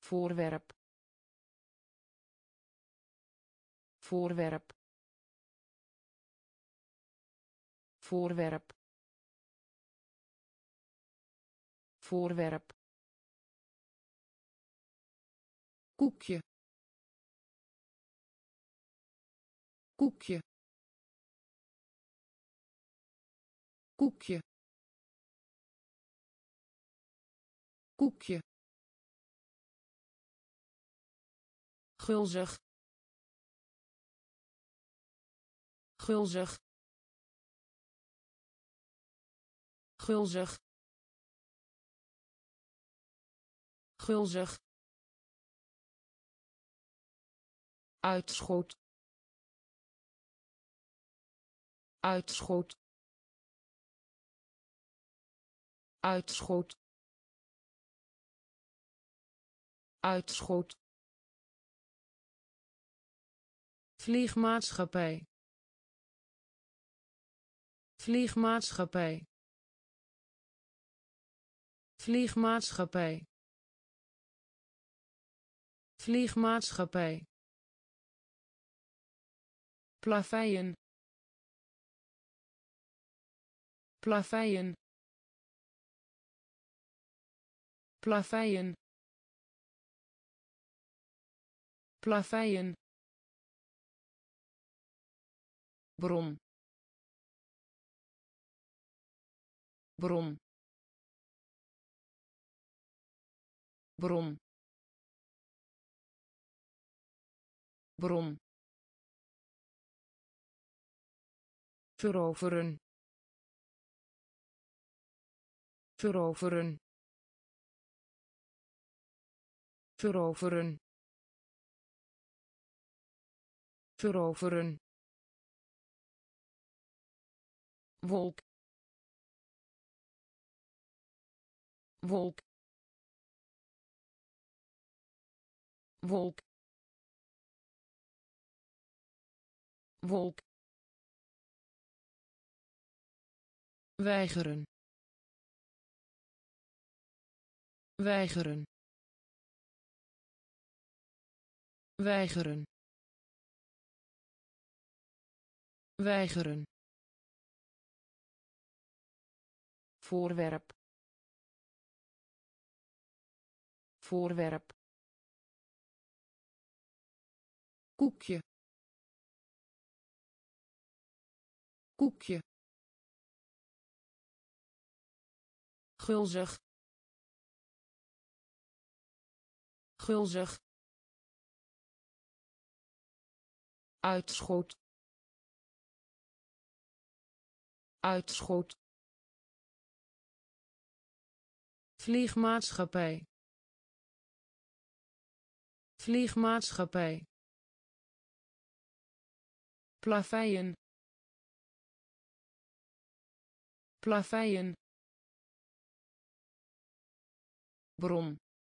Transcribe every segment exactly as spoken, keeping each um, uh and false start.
voorwerp voorwerp voorwerp voorwerp koekje koekje koekje koekje gulzig gulzig gulzig gulzig uitschot uitschot uitschot uitschot vliegmaatschappij vliegmaatschappij vliegmaatschappij vliegmaatschappij plaveien plaveien plaveien plaveien bron bron bron bron veroveren veroveren veroveren veroveren wolk wolk wolk wolk weigeren weigeren weigeren weigeren voorwerp voorwerp koekje koekje gulzig gulzig uitschot uitschot vliegmaatschappij vliegmaatschappij plaveien plaveien bron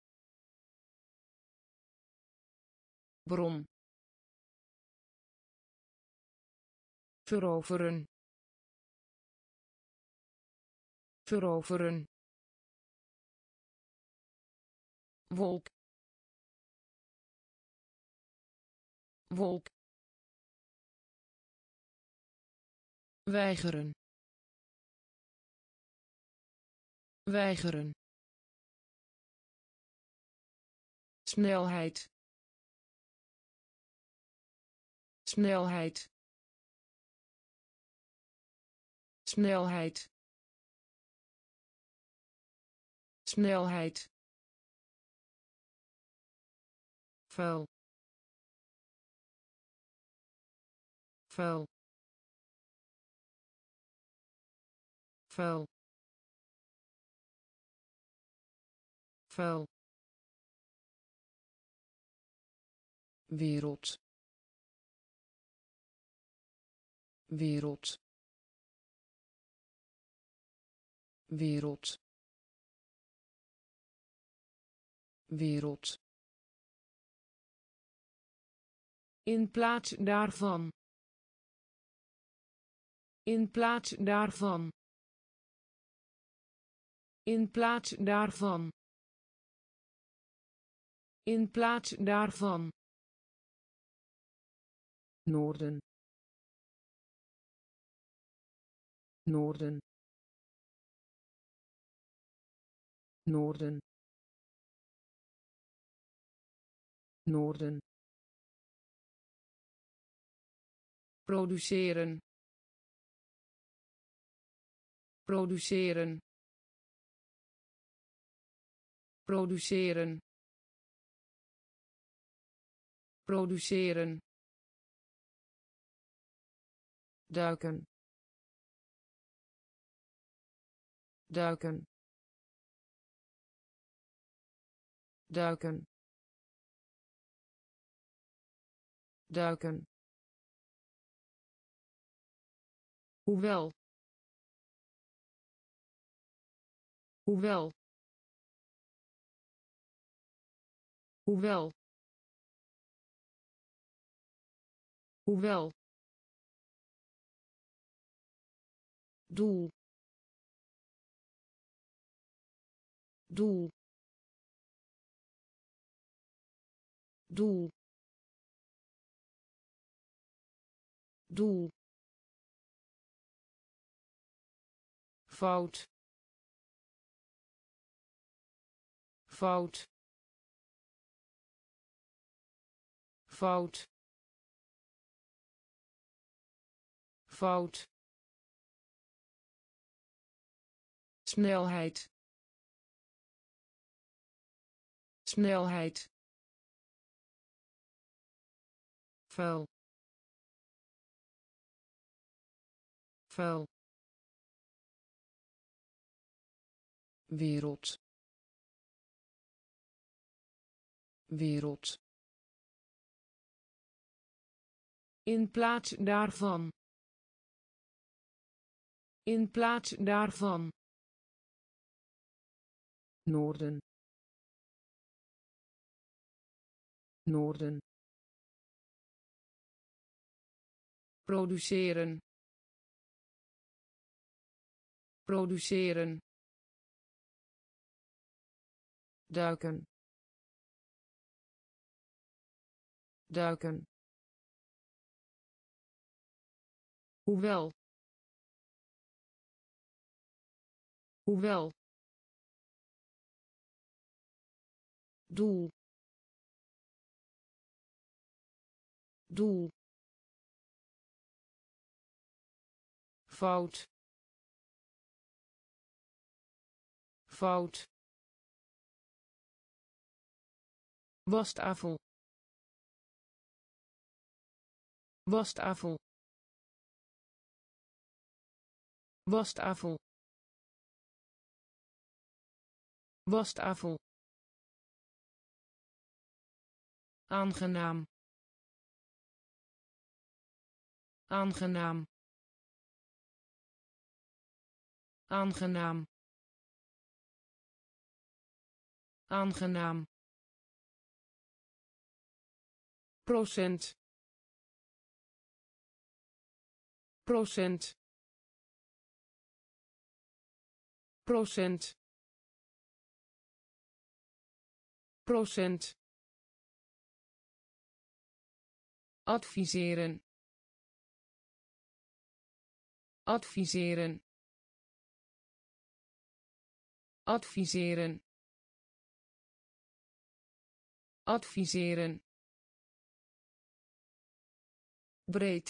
bron veroveren veroveren wolk wolk weigeren weigeren snelheid snelheid snelheid snelheid vuil vuil vuil vuil wereld wereld wereld wereld in plaats daarvan in plaats daarvan in plaats daarvan In plaats daarvan. Noorden. Noorden. Noorden. Noorden. Produceren. Produceren. Produceren. Produceren. Duiken. Duiken. Duiken. Duiken. Hoewel. Hoewel. Hoewel. Hoewel. Doel. Doel. Doel. Doel. Fout. Fout. Fout. Fout. Snelheid. Snelheid. Vuil. Vuil. Wereld. Wereld. In plaats daarvan. In plaats daarvan. Noorden. Noorden. Produceren. Produceren. Duiken. Duiken. Hoewel. Hoewel. Doel. Doel. Fout. Fout. Wastafel. Wastafel. Wastafel. Wastafel. Aangenaam. Aangenaam. Aangenaam. Aangenaam. Procent. Procent. Procent. Procent. Adviseren. Adviseren. Adviseren. Adviseren. Breed.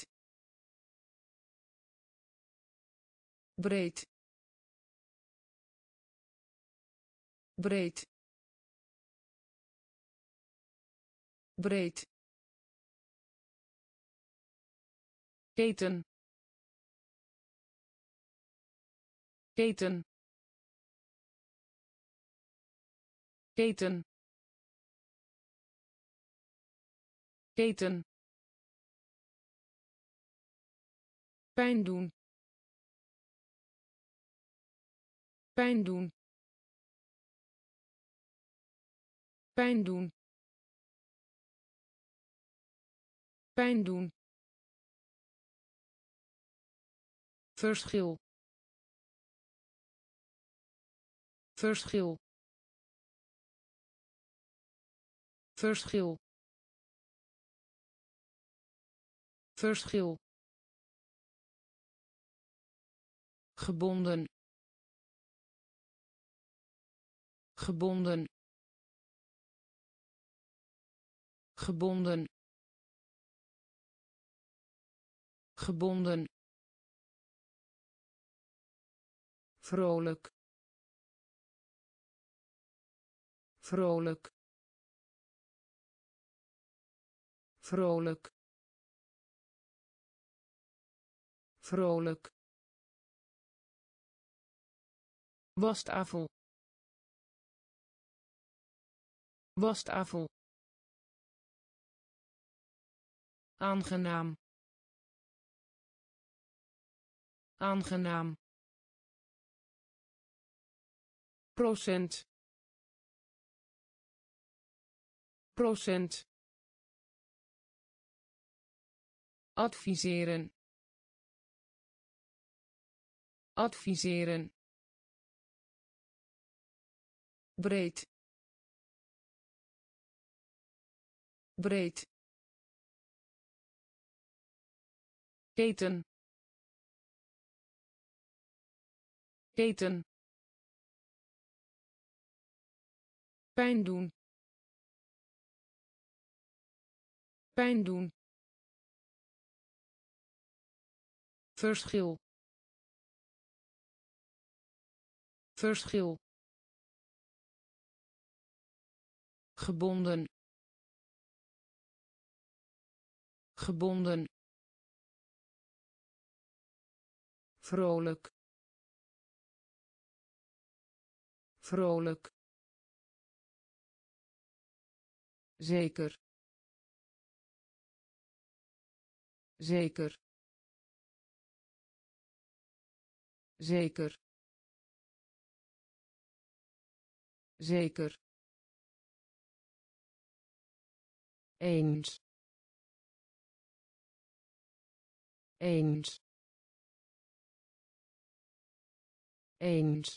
Breed. Breed. Breed. Keten. Keten. Keten. Keten. Pijn doen. Pijn doen. Pijn doen. Pijn doen. Verschil. Verschil. verschil verschil gebonden gebonden gebonden gebonden vrolijk vrolijk vrolijk vrolijk wastafel wastafel aangenaam aangenaam procent procent adviseren adviseren breed breed keten keten pijn doen pijn doen verschil verschil gebonden gebonden vrolijk vrolijk zeker zeker zeker zeker eens eens eens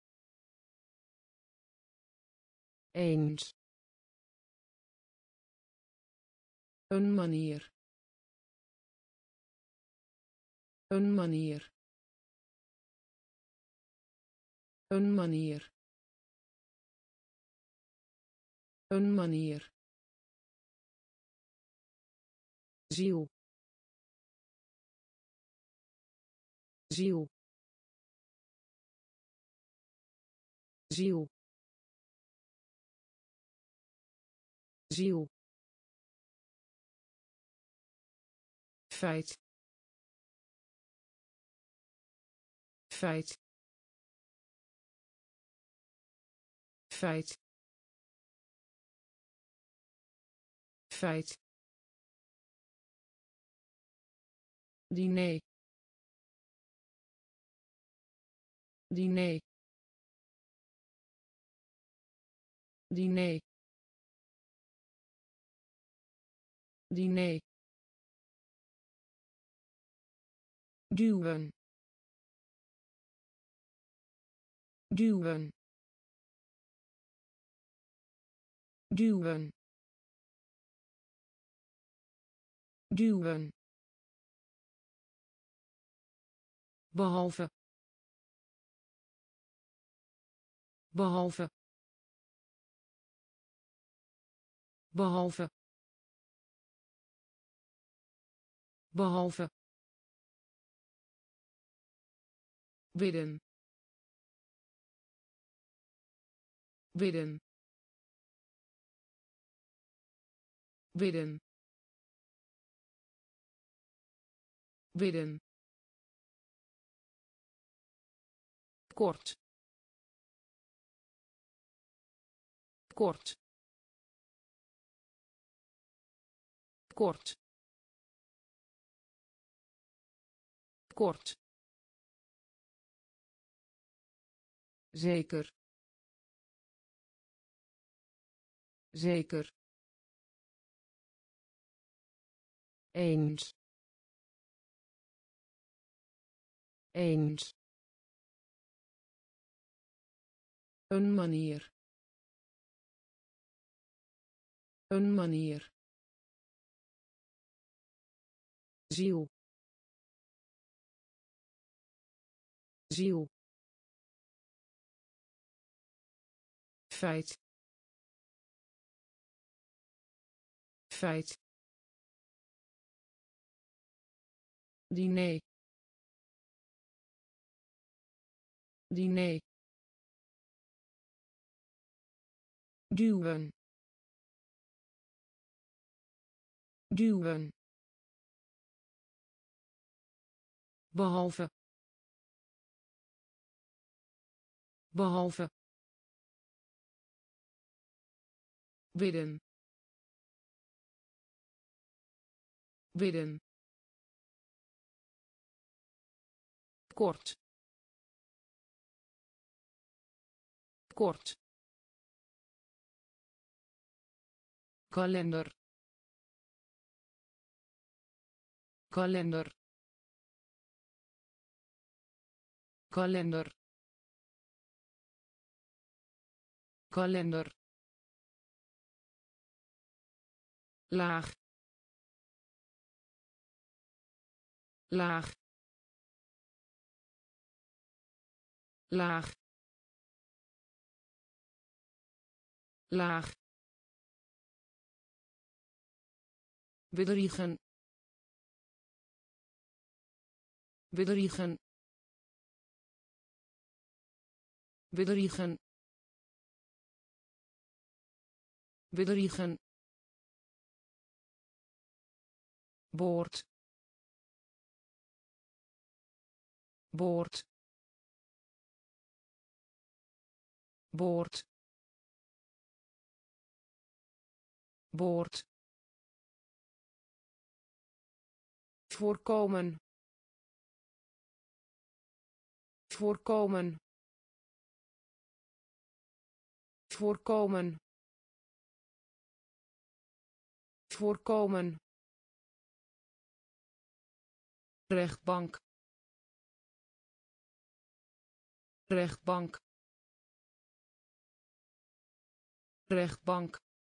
eens een manier een manier een manier een manier ziel ziel ziel ziel feit feit feit feit diner diner diner diner duwen duwen duwen duwen behalve behalve behalve behalve bidden bidden bidden bidden kort kort kort kort zeker zeker eens eens een manier Een manier. Ziel. Ziel. Feit. Feit. Diner. Diner. Duwen. Duwen. Behalve. Behalve. Bidden. Bidden. Kort. Kort. Kalender. Kalender. Kalender. Kalender. Laag. Laag. Laag. Laag. Bedriegen. Bedriegen. Bedriegen. Bedriegen. Boord. Boord. Boord. Boord. Voorkomen. Voorkomen. Voorkomen. Voorkomen. Rechtbank. Rechtbank. Rechtbank.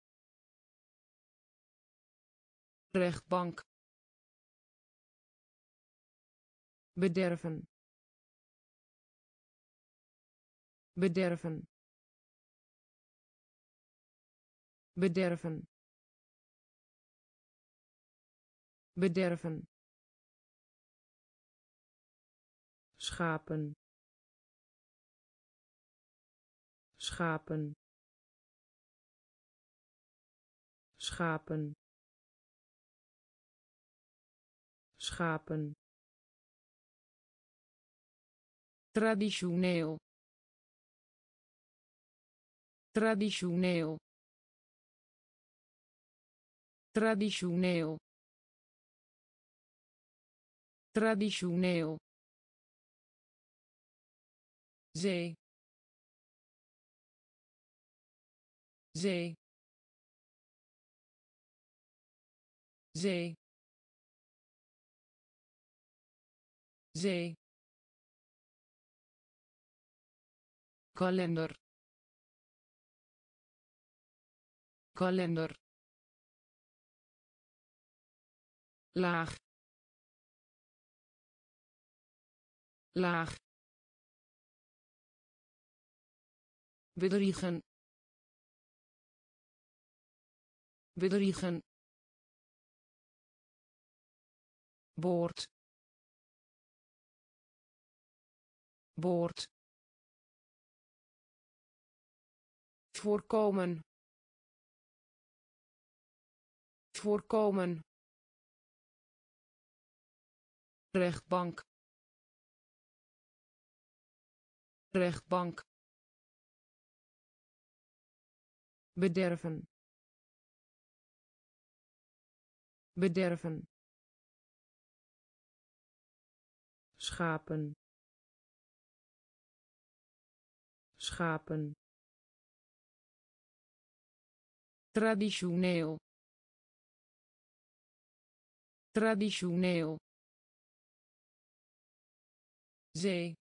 Rechtbank. Bederven. Bederven. Bederven. Bederven. Schapen. Schapen. Schapen. Schapen. Traditioneel. Traditioneel. Traditioneel. Traditioneel. Zee. Zee. Zee. Zee. Kalender. Kalender. Laag. Laag. Bedriegen. Bedriegen. Boord. Boord. Voorkomen. Voorkomen. Rechtbank. Rechtbank. Bederven. Bederven. Schapen. Schapen. Traditioneel. Traditioneel. Zee.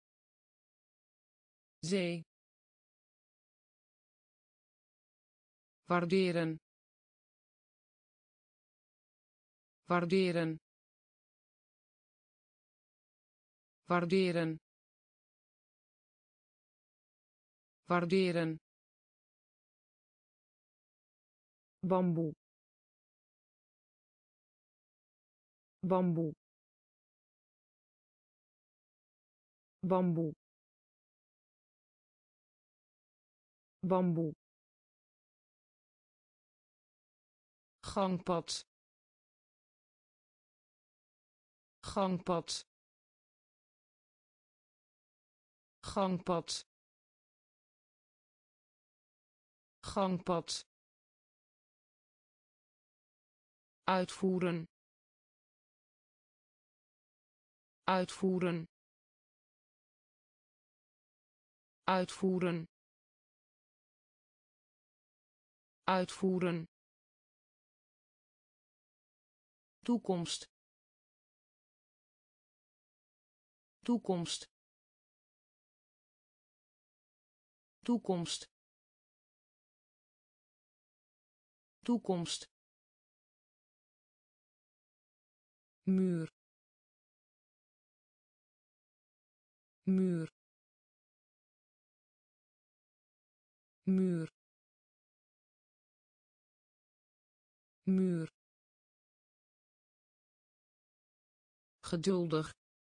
Zee. waarderen waarderen waarderen waarderen bamboe bamboe bamboe bamboe gangpad gangpad gangpad gangpad uitvoeren uitvoeren uitvoeren uitvoeren toekomst toekomst toekomst toekomst muur muur muur muur geduldig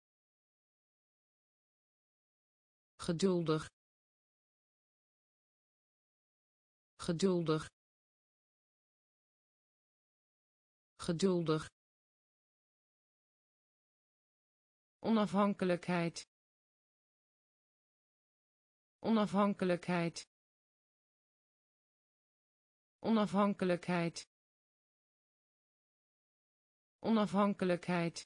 geduldig geduldig geduldig onafhankelijkheid onafhankelijkheid onafhankelijkheid onafhankelijkheid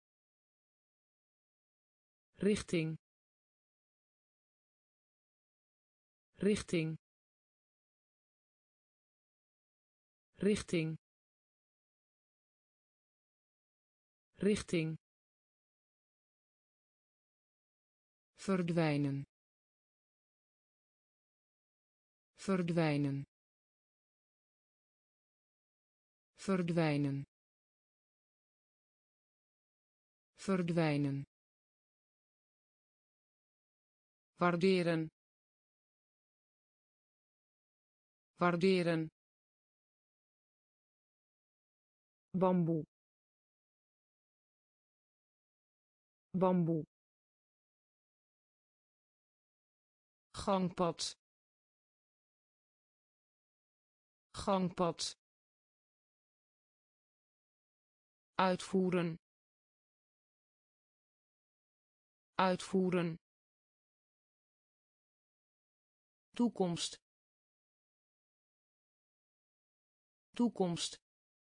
richting richting richting richting verdwijnen verdwijnen verdwijnen verdwijnen waarderen waarderen bamboe bamboe gangpad gangpad uitvoeren uitvoeren toekomst toekomst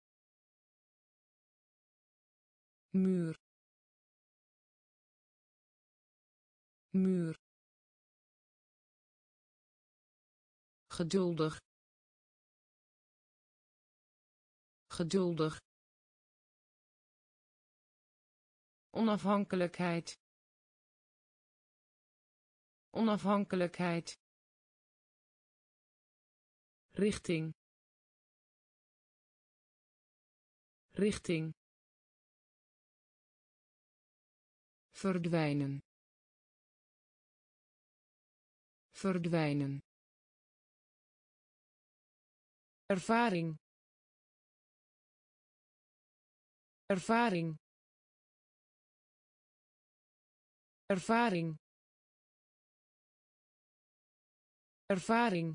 muur muur geduldig geduldig onafhankelijkheid onafhankelijkheid richting richting verdwijnen verdwijnen ervaring ervaring ervaring ervaring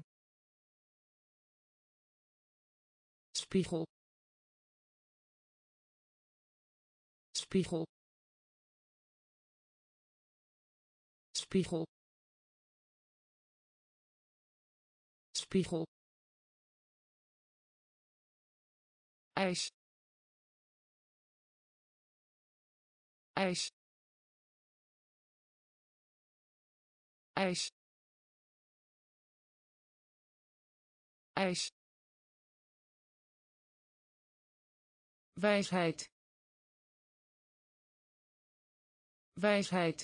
spiegel spiegel spiegel spiegel ijs ijs ijs ijs wijsheid wijsheid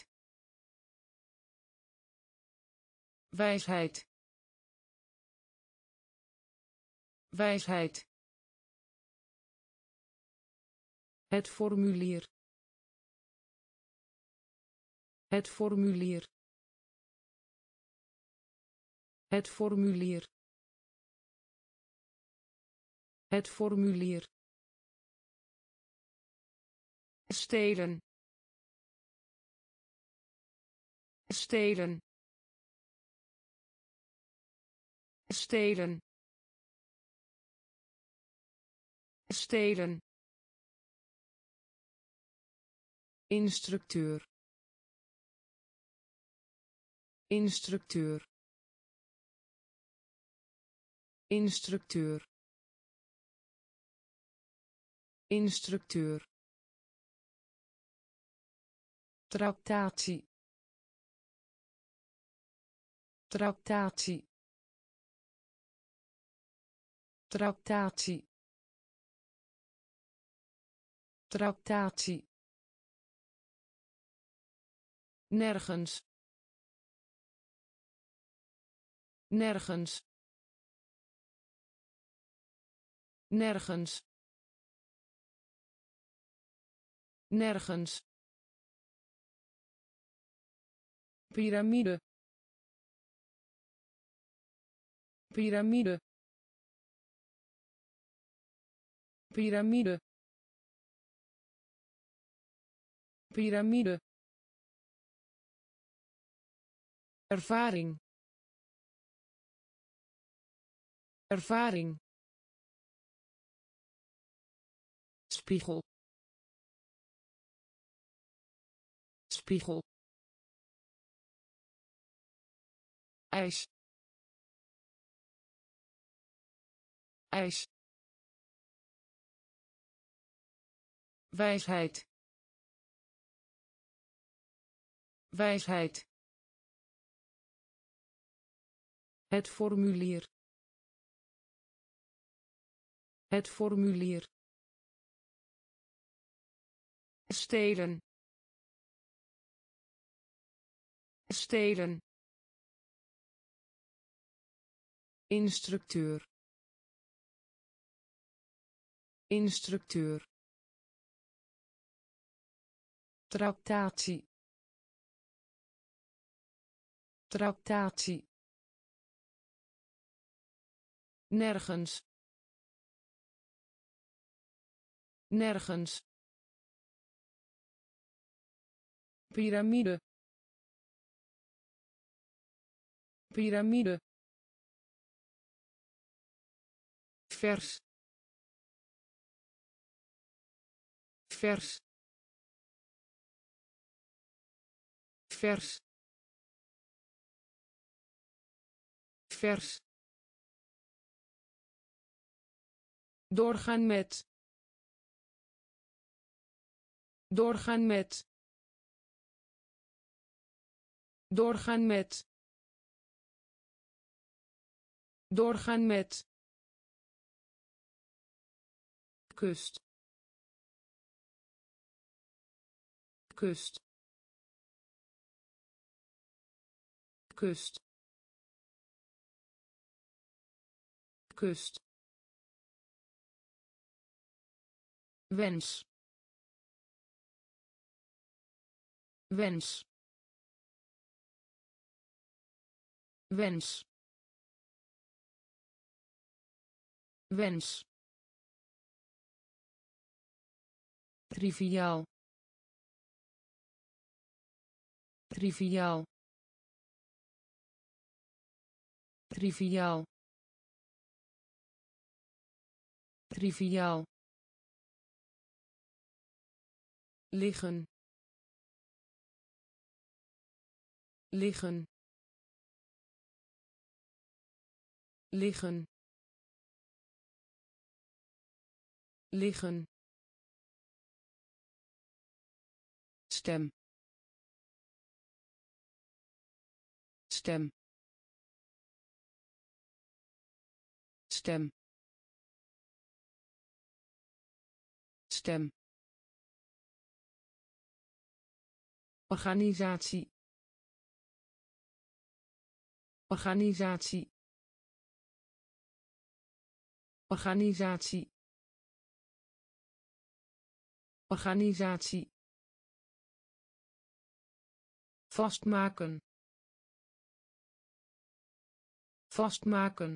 wijsheid wijsheid, het formulier, het formulier, het formulier, het formulier, stelen, stelen, stelen, stelen, instructeur, instructeur, instructeur, instructeur, tractatie, tractatie, tractatie, tractatie, nergens, nergens, nergens, nergens, piramide, piramide, piramide, piramide, ervaring, ervaring, spiegel, spiegel, ijs, ijs, wijsheid, wijsheid, het formulier, het formulier, stelen, stelen, instructeur, instructeur, tractatie, tractatie, nergens, nergens, piramide, piramide, vers, vers, vers, vers, doorgaan met, doorgaan met, doorgaan met, doorgaan met, kust, kust, kust, kust, wens, wens, wens, wens, triviaal, triviaal, triviaal, triviaal, liggen, liggen, liggen, liggen, stem, stem, stem, stem, organisatie, organisatie, organisatie organisatie vastmaken vastmaken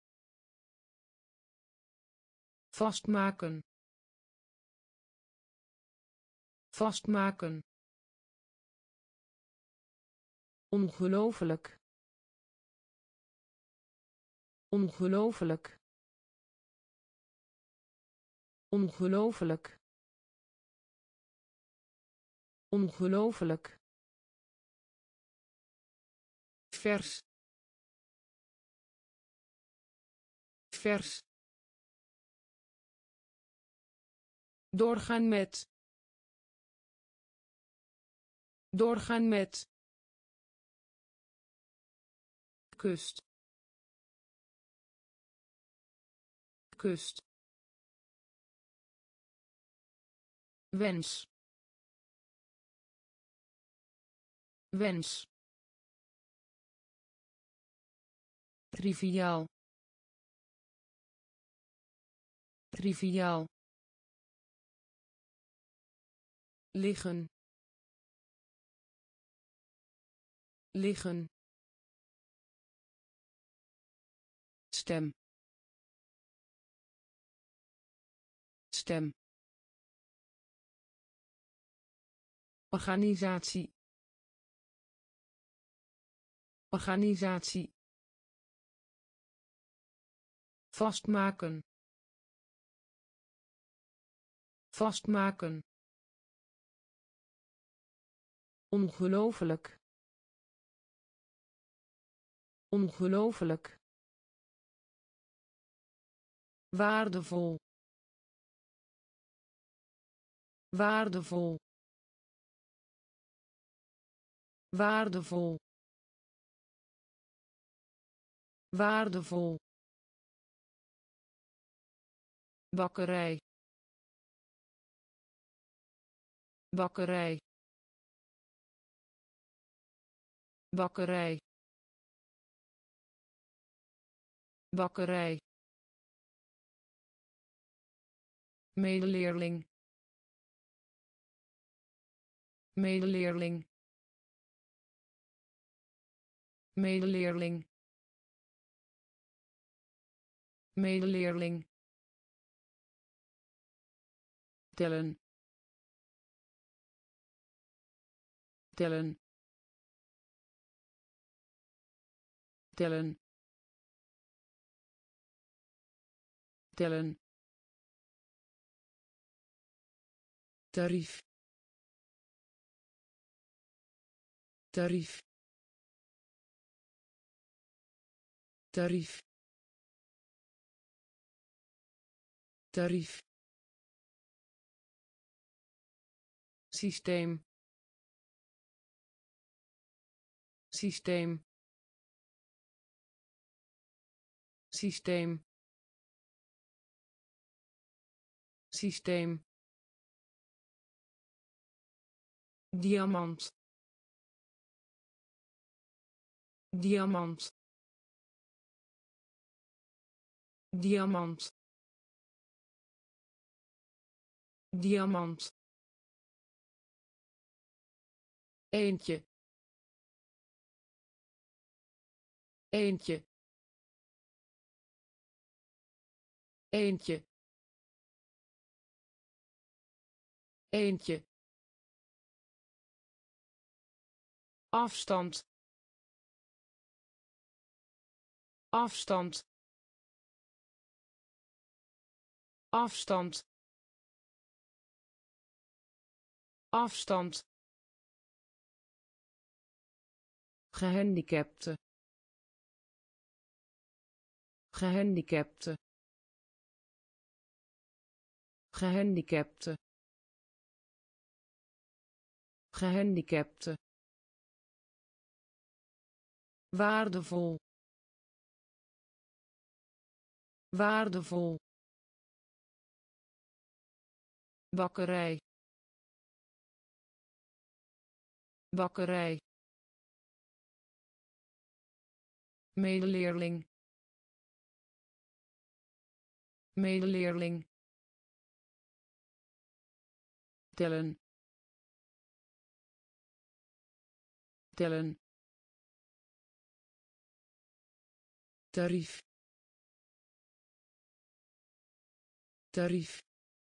vastmaken vastmaken ongelooflijk ongelooflijk ongelooflijk ongelooflijk vers vers doorgaan met doorgaan met kust kust wens wens triviaal triviaal liggen liggen stem stem organisatie organisatie vastmaken vastmaken ongelooflijk ongelooflijk waardevol waardevol waardevol waardevol bakkerij bakkerij bakkerij bakkerij medeleerling medeleerling medeleerling medeleerling tellen tellen tellen tellen tarief tarief tarief tarief systeem systeem systeem systeem diamant diamant diamant diamant eentje eentje eentje eentje afstand afstand afstand afstand gehandicapte gehandicapte gehandicapte gehandicapte waardevol waardevol bakkerij bakkerij medeleerling medeleerling, tellen, tellen, tarief, tarief,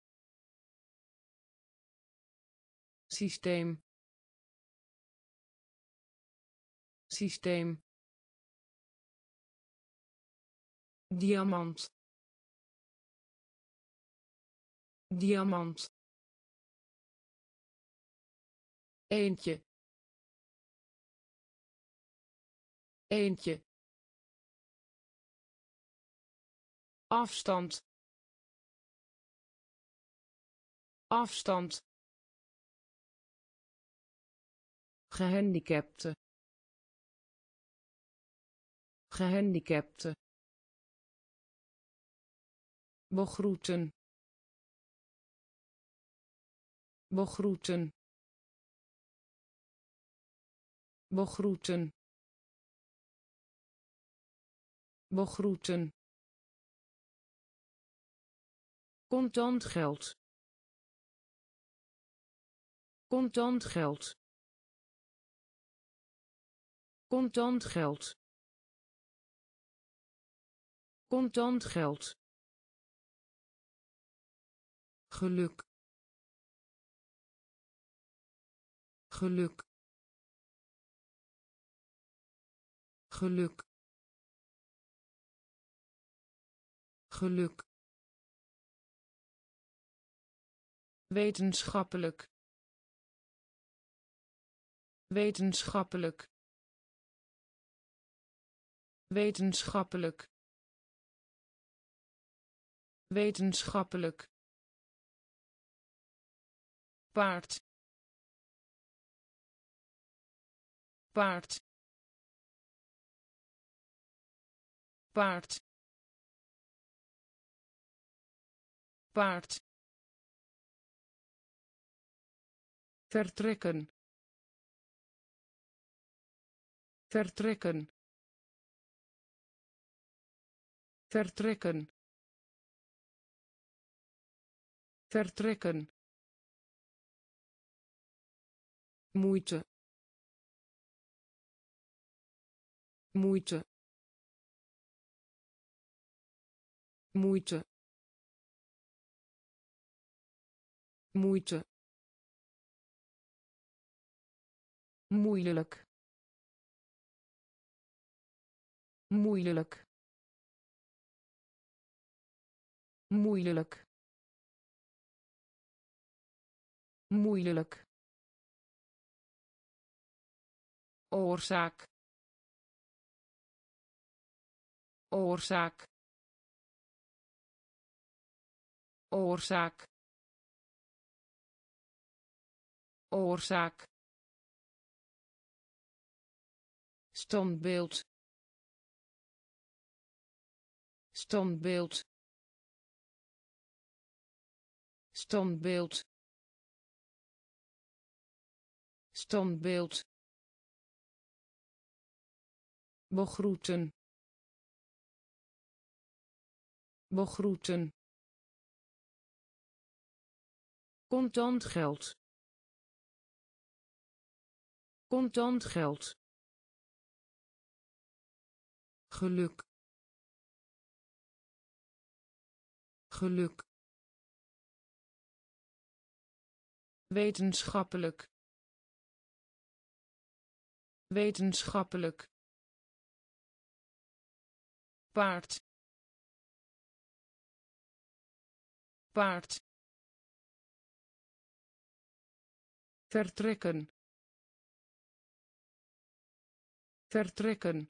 systeem, systeem, diamant, diamant, eentje, eentje, afstand, afstand, gehandicapte, gehandicapte, begroeten, begroeten, begroeten, begroeten, contant geld, contant geld, contant geld, contant geld, geluk, geluk, geluk, geluk, wetenschappelijk, wetenschappelijk, wetenschappelijk, wetenschappelijk, paard, paard, paard, paard, vertrekken, vertrekken, vertrekken, vertrekken, moeite, moeite, moeite, moeite, moeilijk, moeilijk, moeilijk, moeilijk, oorzaak, oorzaak, oorzaak, oorzaak, standbeeld, standbeeld, standbeeld, standbeeld, begroeten, begroeten, contant geld, contant geld, geluk, geluk, wetenschappelijk, wetenschappelijk, paard, paard, vertrekken, vertrekken,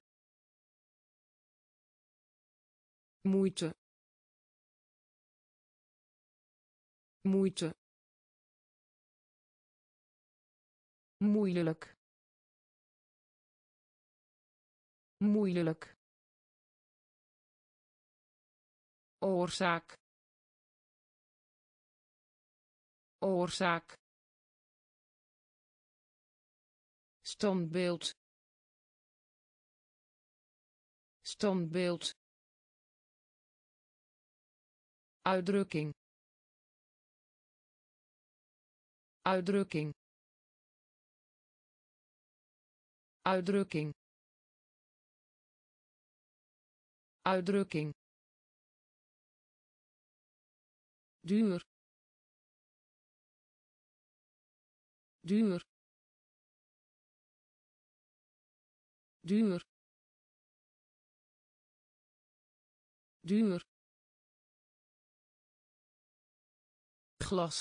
moeite, moeite, moeilijk, moeilijk, oorzaak, oorzaak, standbeeld, standbeeld, uitdrukking uitdrukking uitdrukking uitdrukking duur duur duur duur glas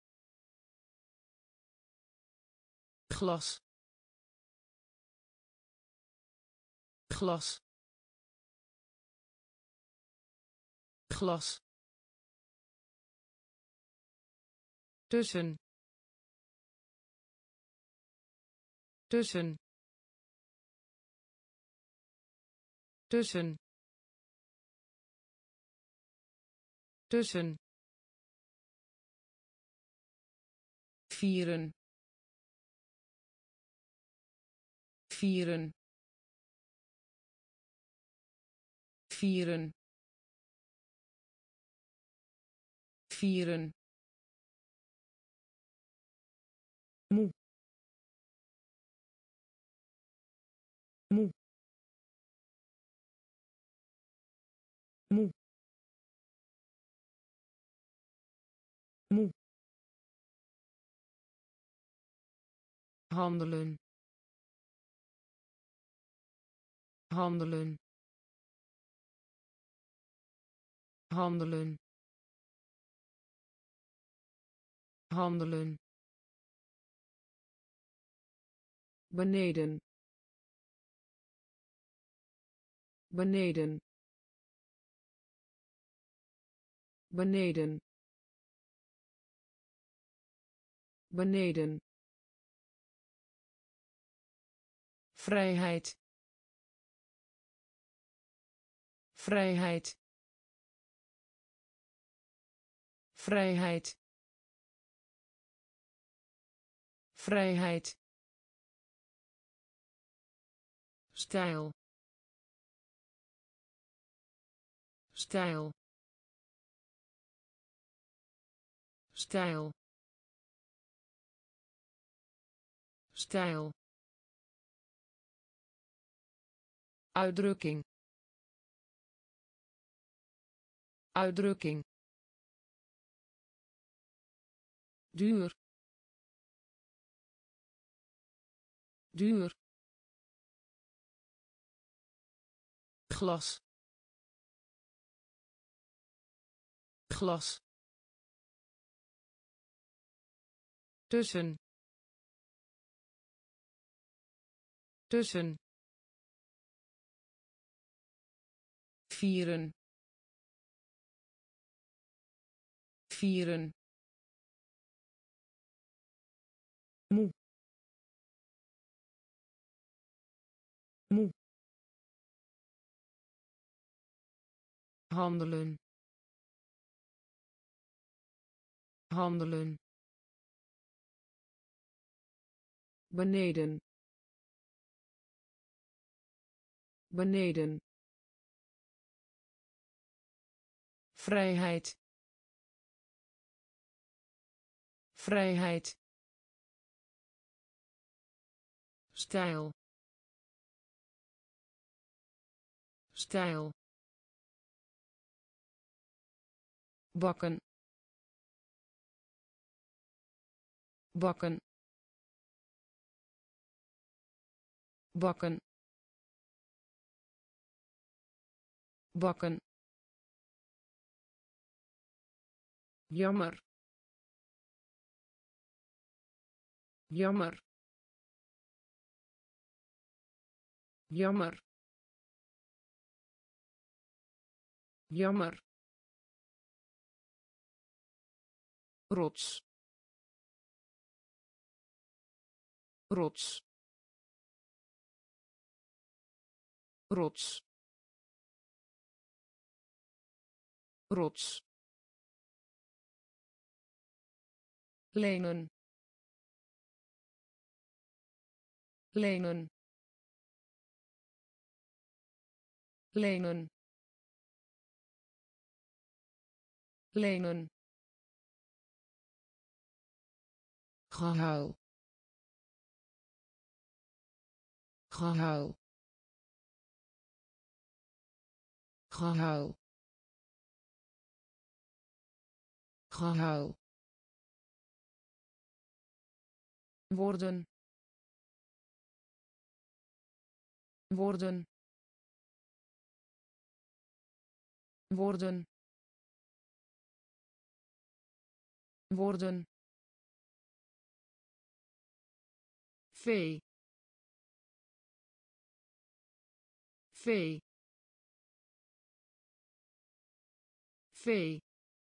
glas glas glas tussen tussen tussen tussen vieren vieren vieren vieren moe moe moe moe handelen handelen handelen handelen beneden beneden beneden beneden vrijheid vrijheid vrijheid vrijheid stijl stijl stijl stijl uitdrukking uitdrukking duur duur glas glas tussen tussen vieren vieren moe moe handelen handelen beneden beneden vrijheid vrijheid stijl stijl bakken bakken bakken bakken jammer jammer jammer jammer rots rots rots rots lenen lenen lenen lenen, gehuil, gehuil, gehuil, gehuil, worden, worden, worden, worden, vee, vee, vee,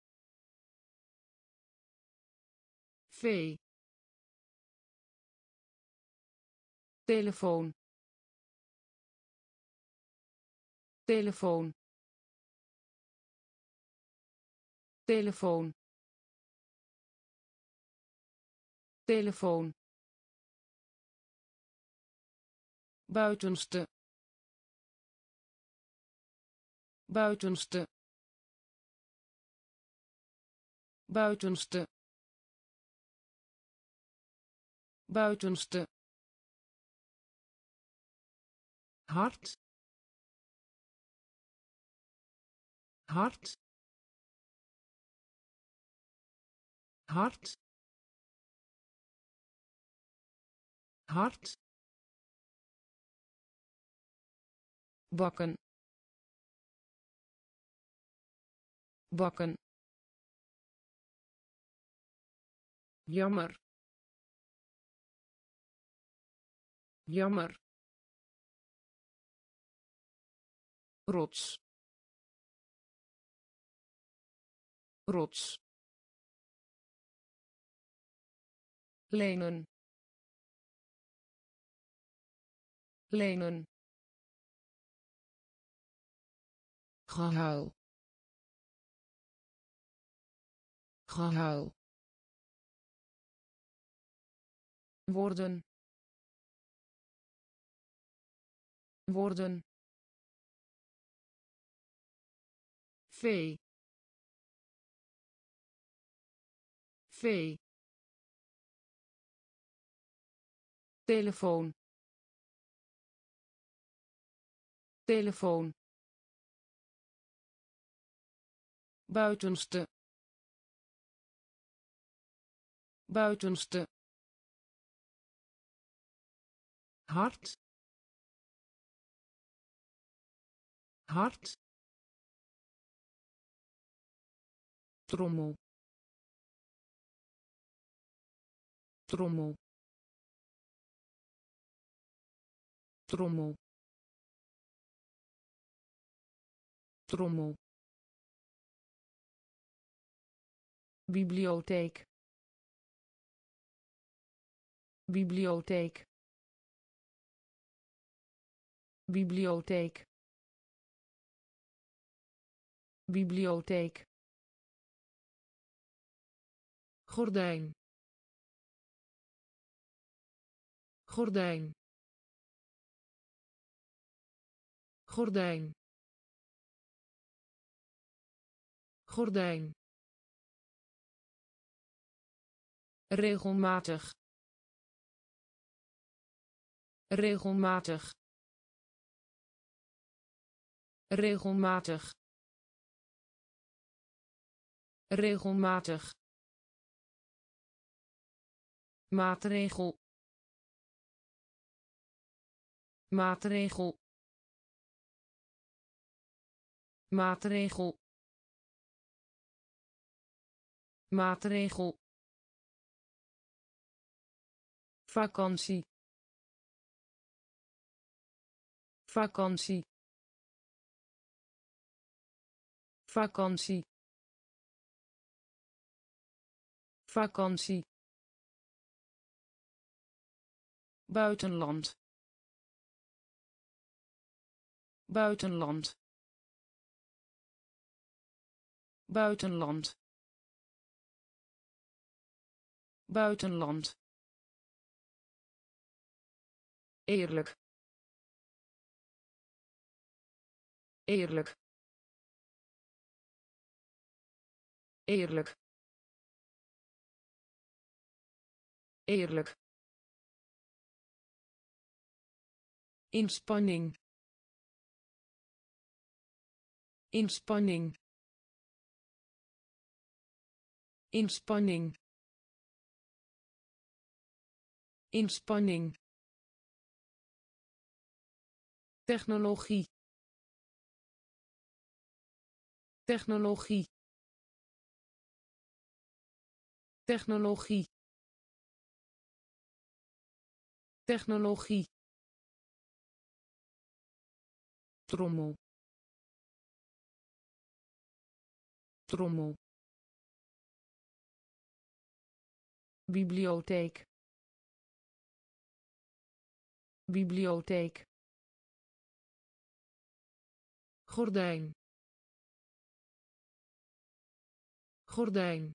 vee, telefoon, telefoon, telefoon, telefoon, buitenste, buitenste, buitenste, buitenste, hart, hart, hart, hart, bakken, bakken, jammer, jammer, rots, rots, lenen, lenen, gehuil, gehuil, worden, worden, vee, vee, telefoon, telefoon, buitenste, buitenste, hart, hart, trommel, trommel, trommel, trommel, bibliotheek, bibliotheek, bibliotheek, bibliotheek, gordijn, gordijn, gordijn, gordijn, regelmatig, regelmatig, regelmatig, regelmatig, maatregel, maatregel, maatregel, maatregel, vakantie, vakantie, vakantie, vakantie, buitenland, buitenland, buitenland, buitenland, eerlijk, eerlijk, eerlijk, eerlijk, inspanning, inspanning, inspanning, inspanning, technologie, technologie, technologie, technologie, trommel, trommel, bibliotheek, bibliotheek, gordijn, gordijn,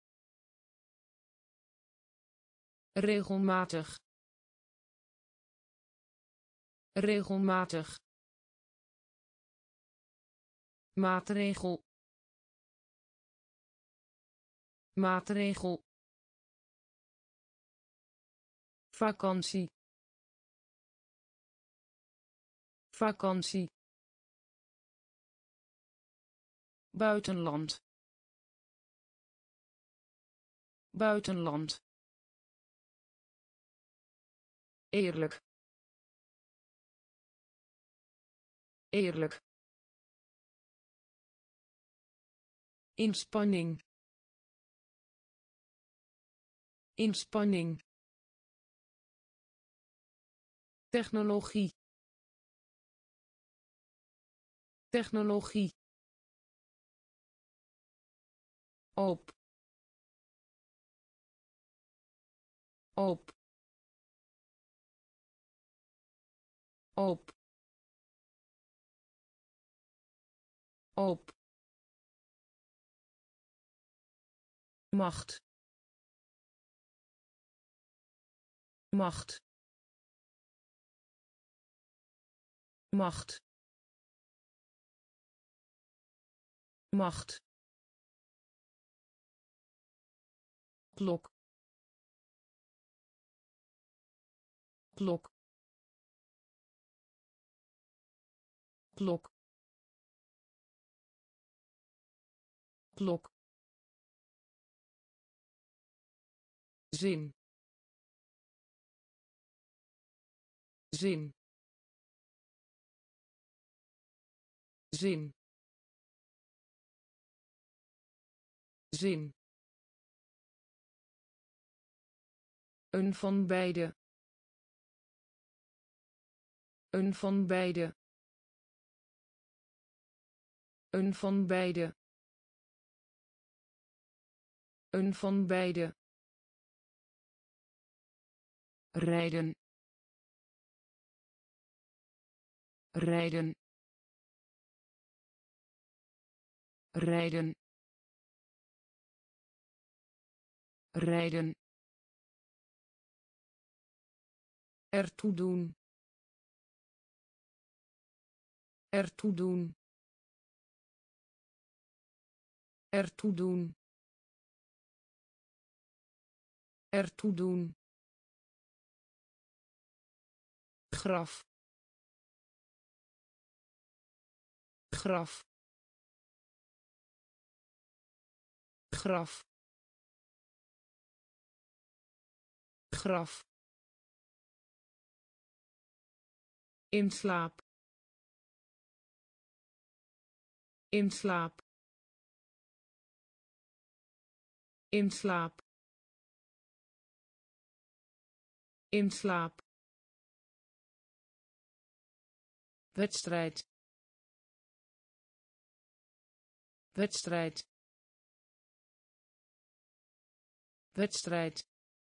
regelmatig, regelmatig, maatregel, maatregel, vakantie, vakantie, buitenland, buitenland, eerlijk, eerlijk, inspanning, inspanning, technologie, technologie, op, op, op, op, macht, macht, macht, macht, klok, klok, klok, klok, zin, zin, zin, zin, een van beide, een van beide, een van beide, een van beide, rijden, rijden, rijden, rijden, ertoe doen, ertoe doen, ertoe doen, ertoe doen, graf, graf, graf, graf, in slaap, in slaap, in slaap, in slaap, wedstrijd, wedstrijd, wedstrijd,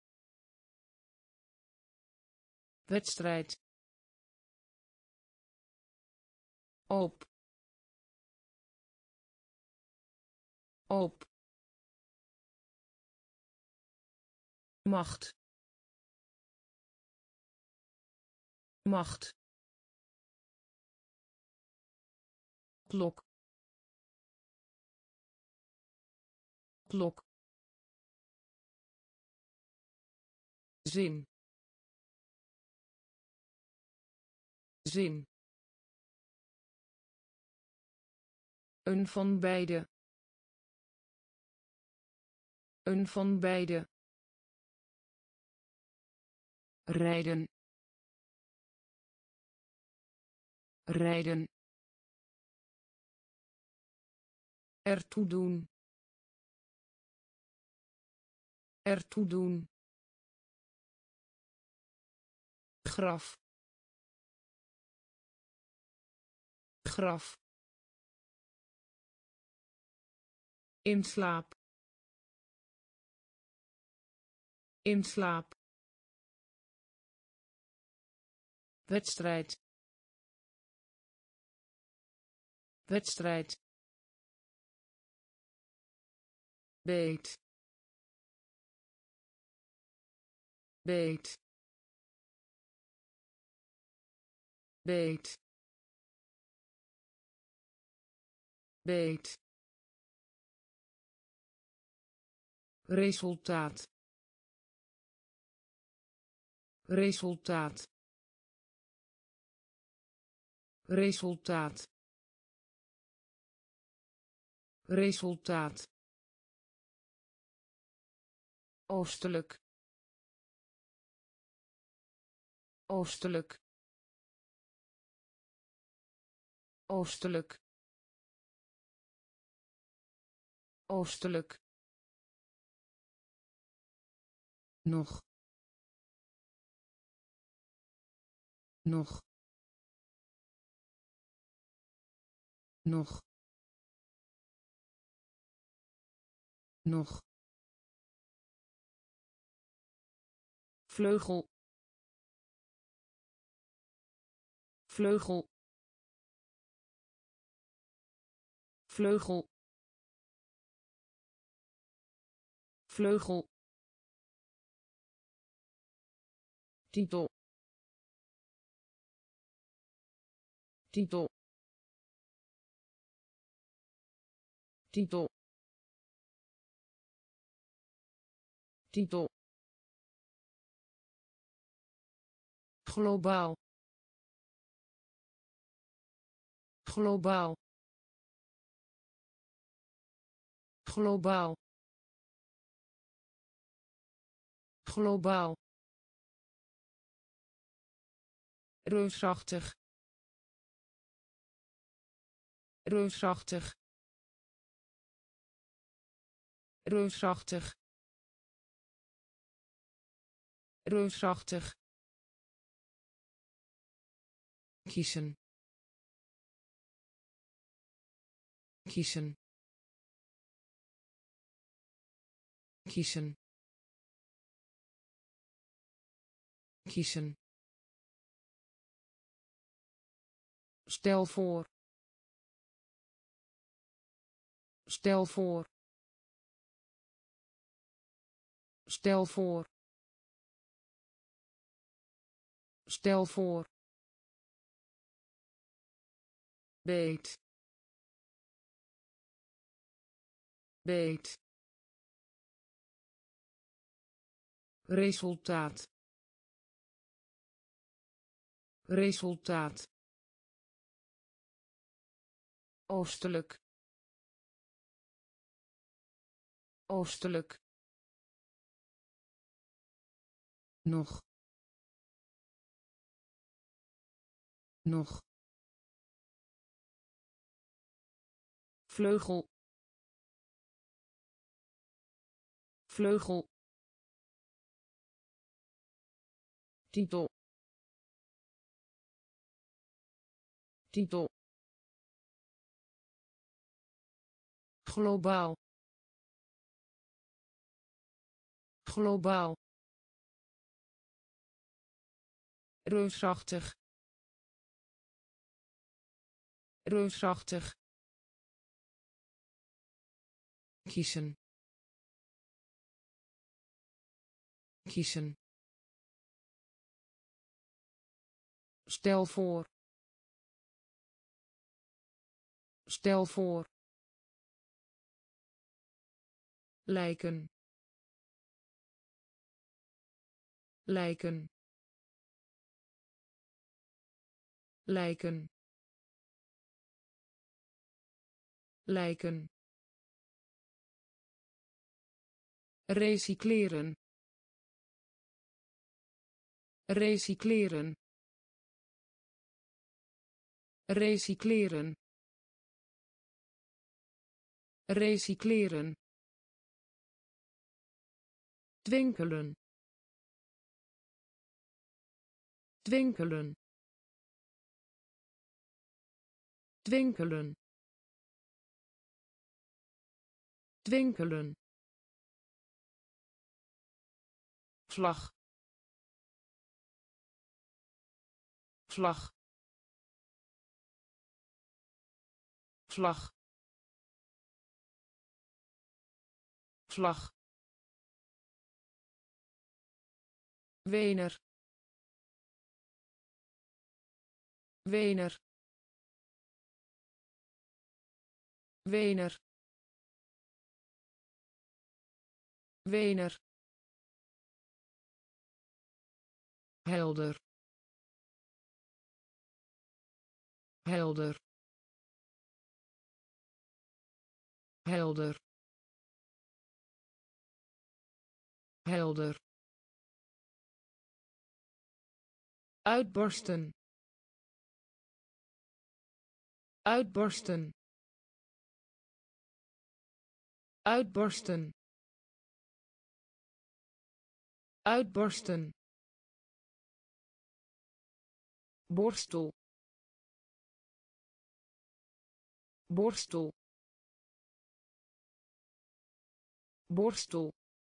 wedstrijd, op, op, macht, macht, klok, klok, zin, zin, een van beide, een van beide, rijden, rijden, ertoe doen, ertoe doen, graf, graf, in slaap, in slaap, wedstrijd, wedstrijd, beet, beet, beet, beet, resultaat, resultaat, resultaat, resultaat, oostelijk, oostelijk, oostelijk, oostelijk, nog, nog, nog, nog, vleugel, vleugel, vleugel, vleugel, titel, titel, titel, titel, globaal, globaal, globaal, globaal, reusachtig, reusachtig, reusachtig, reusachtig, kiezen, kiezen, kiezen, kiezen, stel voor, stel voor, stel voor, stel voor, beet, beet, resultaat, resultaat, oostelijk, oostelijk, nog, nog, vleugel, vleugel, titel, titel, globaal, globaal, reusachtig, reusachtig, kiezen, kiezen, stel voor, stel voor, lijken lijken lijken lijken recycleren recycleren recycleren recycleren twinkelen twinkelen twinkelen twinkelen vlag vlag vlag vlag Wener Wener Wener Wener helder helder helder helder uitbarsten uitbarsten uitbarsten uitbarsten borstel borstel borstel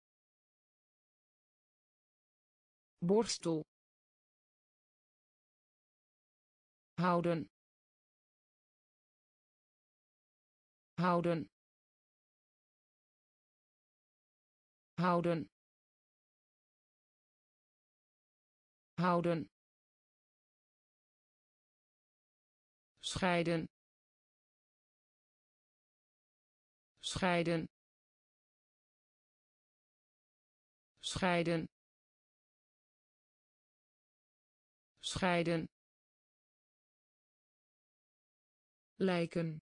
borstel houden houden houden houden scheiden scheiden scheiden scheiden lijken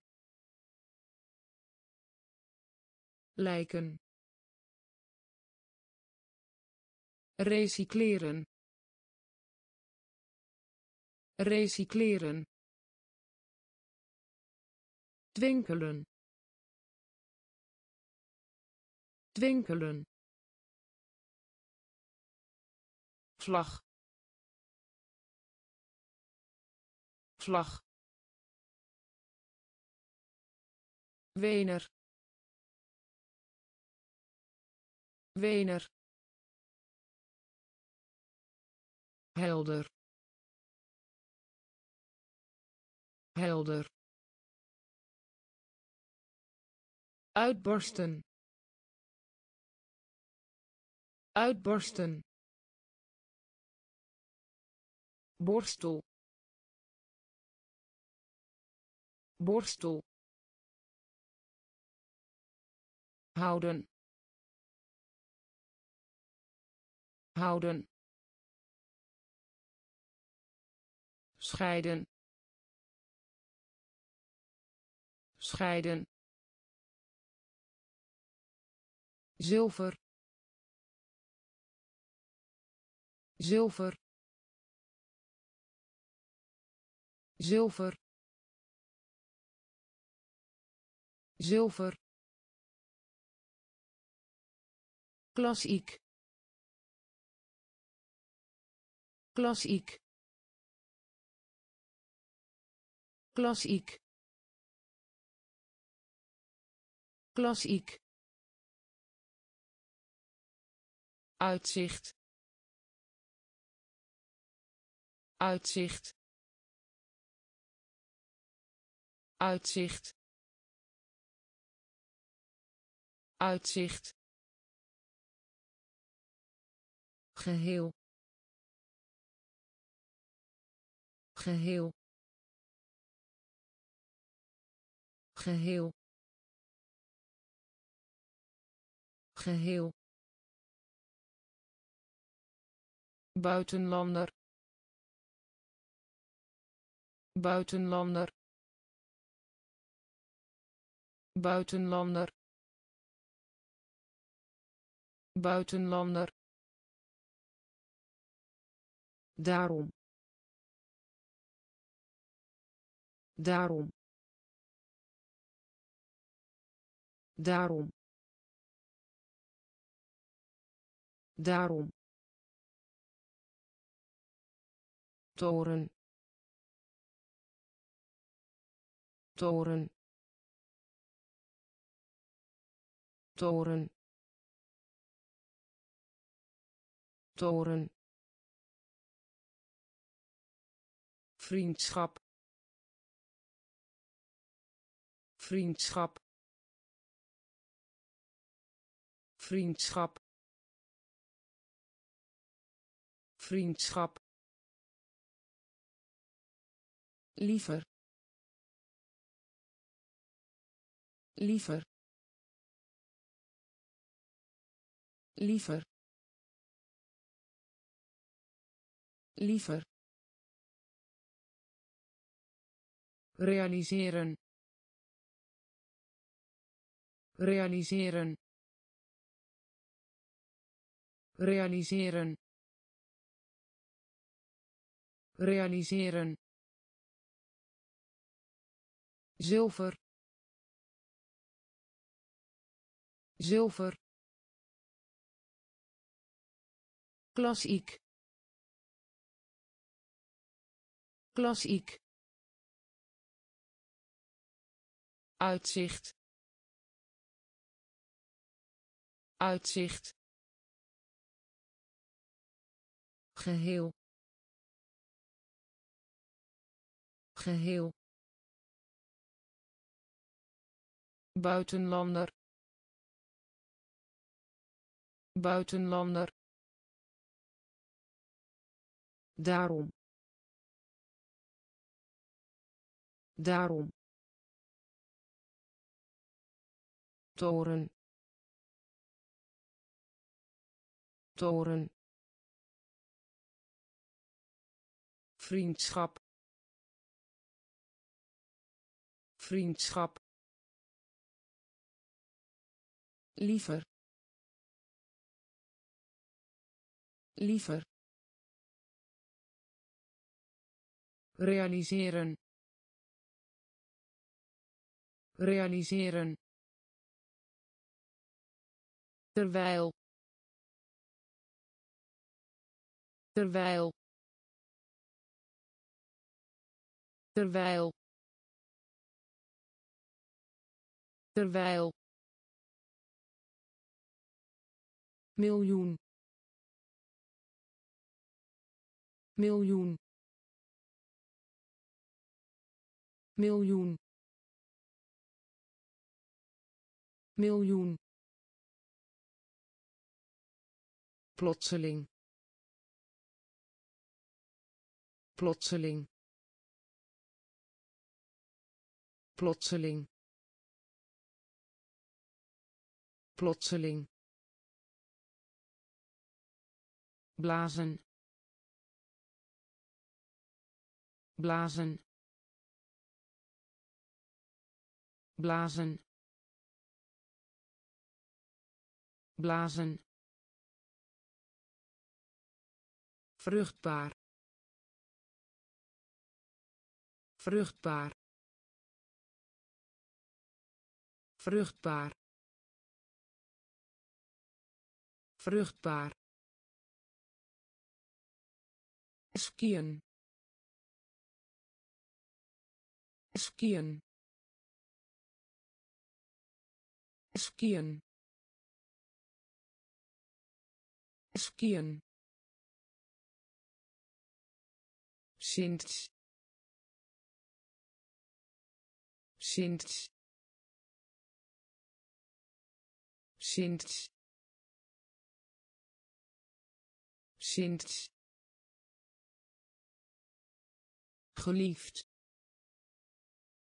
lijken recycleren recycleren twinkelen twinkelen vlag vlag Wener Wener helder helder uitbarsten uitbarsten borstel borstel houden houden scheiden scheiden zilver zilver zilver zilver klassiek klassiek klassiek klassiek uitzicht uitzicht uitzicht uitzicht geheel geheel geheel geheel, buitenlander, buitenlander, buitenlander, buitenlander, daarom, daarom, daarom, daarom, toren, toren, toren, toren, vriendschap, vriendschap, vriendschap, vriendschap, liever, liever, liever, liever, realiseren, realiseren, realiseren, realiseren, zilver, zilver, klassiek, klassiek, uitzicht, uitzicht, geheel, geheel, buitenlander, buitenlander, daarom, daarom, toren, toren, vriendschap, vriendschap, liever, liever, realiseren, realiseren, terwijl, terwijl, terwijl, terwijl, miljoen, miljoen, miljoen, miljoen, plotseling, plotseling, plotseling, plotseling, blazen, blazen, blazen, blazen, vruchtbaar, vruchtbaar, vruchtbaar, vruchtbaar, skiën, skiën, skiën, skiën, sinds, sinds, sinds, sinds, geliefd,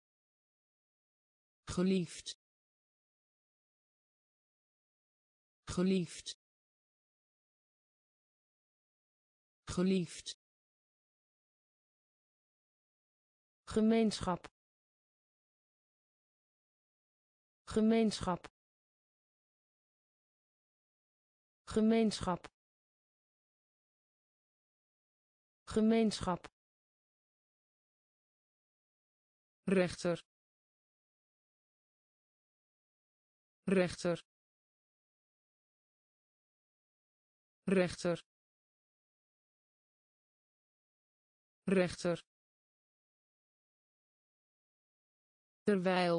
geliefd, geliefd geliefd gemeenschap gemeenschap gemeenschap gemeenschap rechter rechter rechter rechter terwijl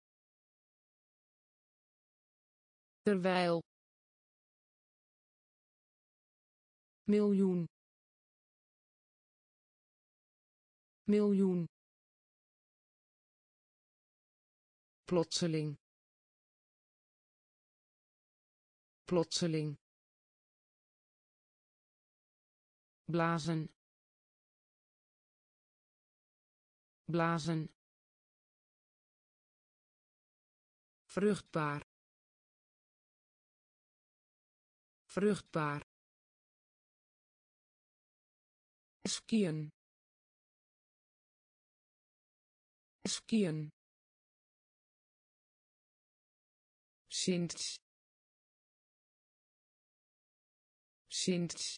terwijl miljoen miljoen plotseling plotseling blazen blazen vruchtbaar vruchtbaar skiën skiën sinds sinds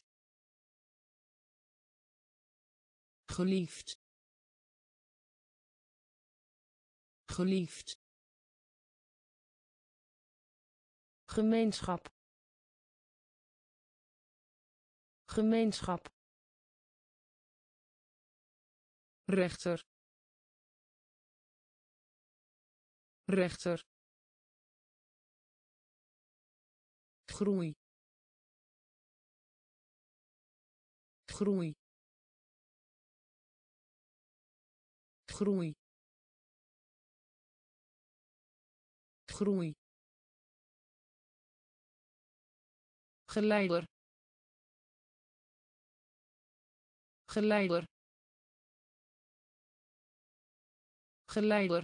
geliefd geliefd gemeenschap gemeenschap rechter rechter groei groei groei groei geleider geleider geleider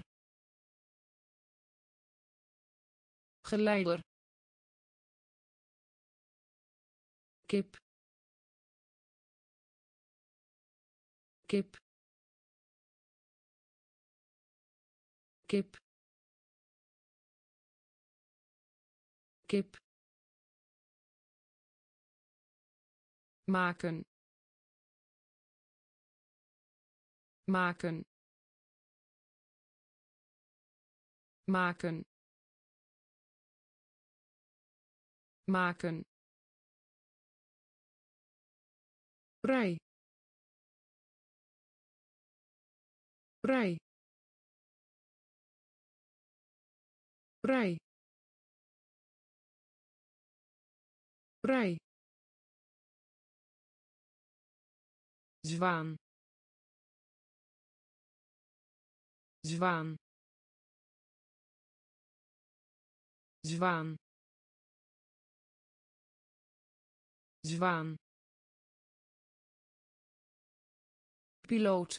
geleider kip kip kip kip maken maken maken maken vrij vrij vrij vrij zwaan zwaan zwaan zwaan piloot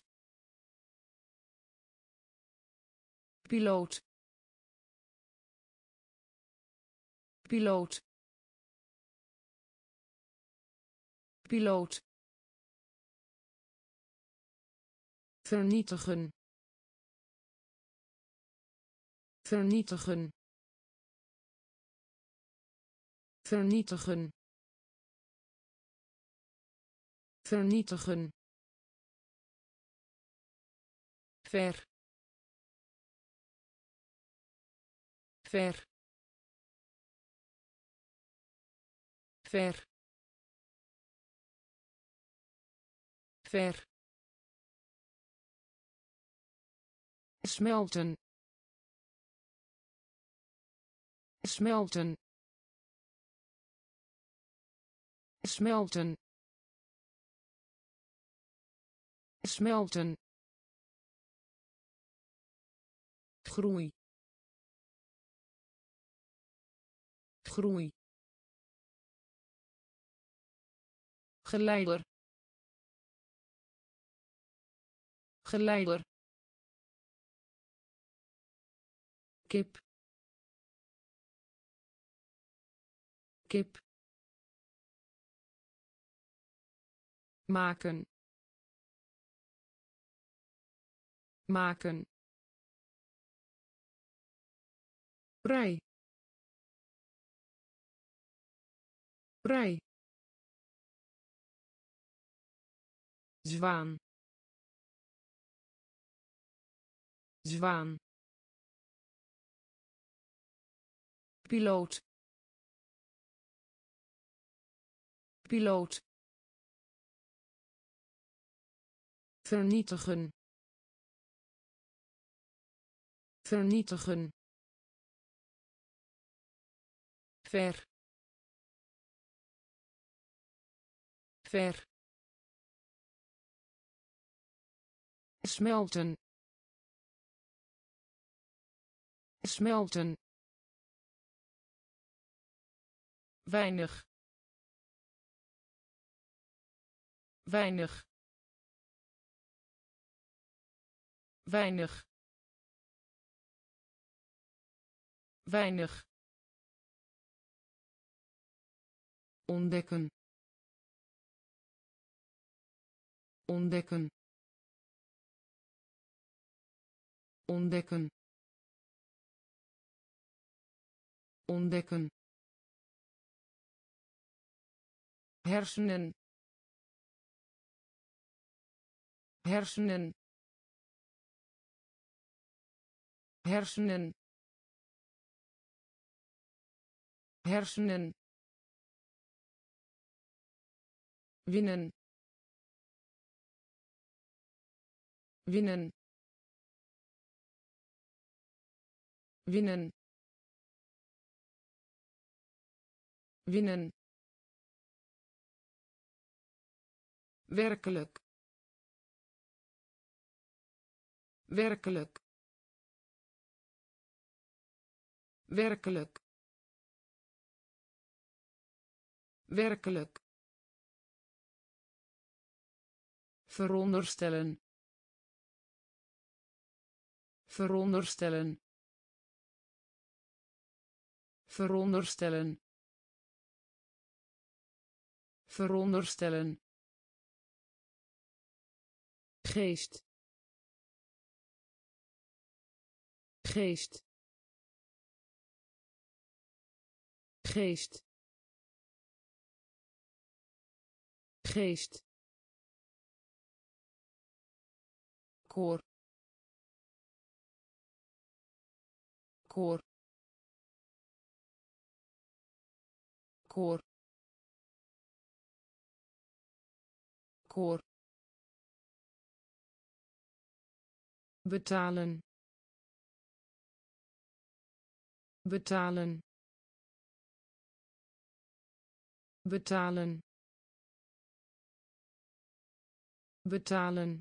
piloot piloot piloot vernietigen vernietigen vernietigen vernietigen ver ver ver ver smelten smelten smelten smelten groei groei geleider geleider kip kip maken maken rij rij zwaan zwaan piloot piloot vernietigen vernietigen ver ver smelten smelten weinig weinig weinig weinig ontdekken ontdekken ontdekken ontdekken hersenen hersenen hersenen hersenen winnen winnen winnen winnen werkelijk werkelijk werkelijk werkelijk veronderstellen veronderstellen veronderstellen veronderstellen geest geest geest geest koor koor koor koor betalen betalen betalen betalen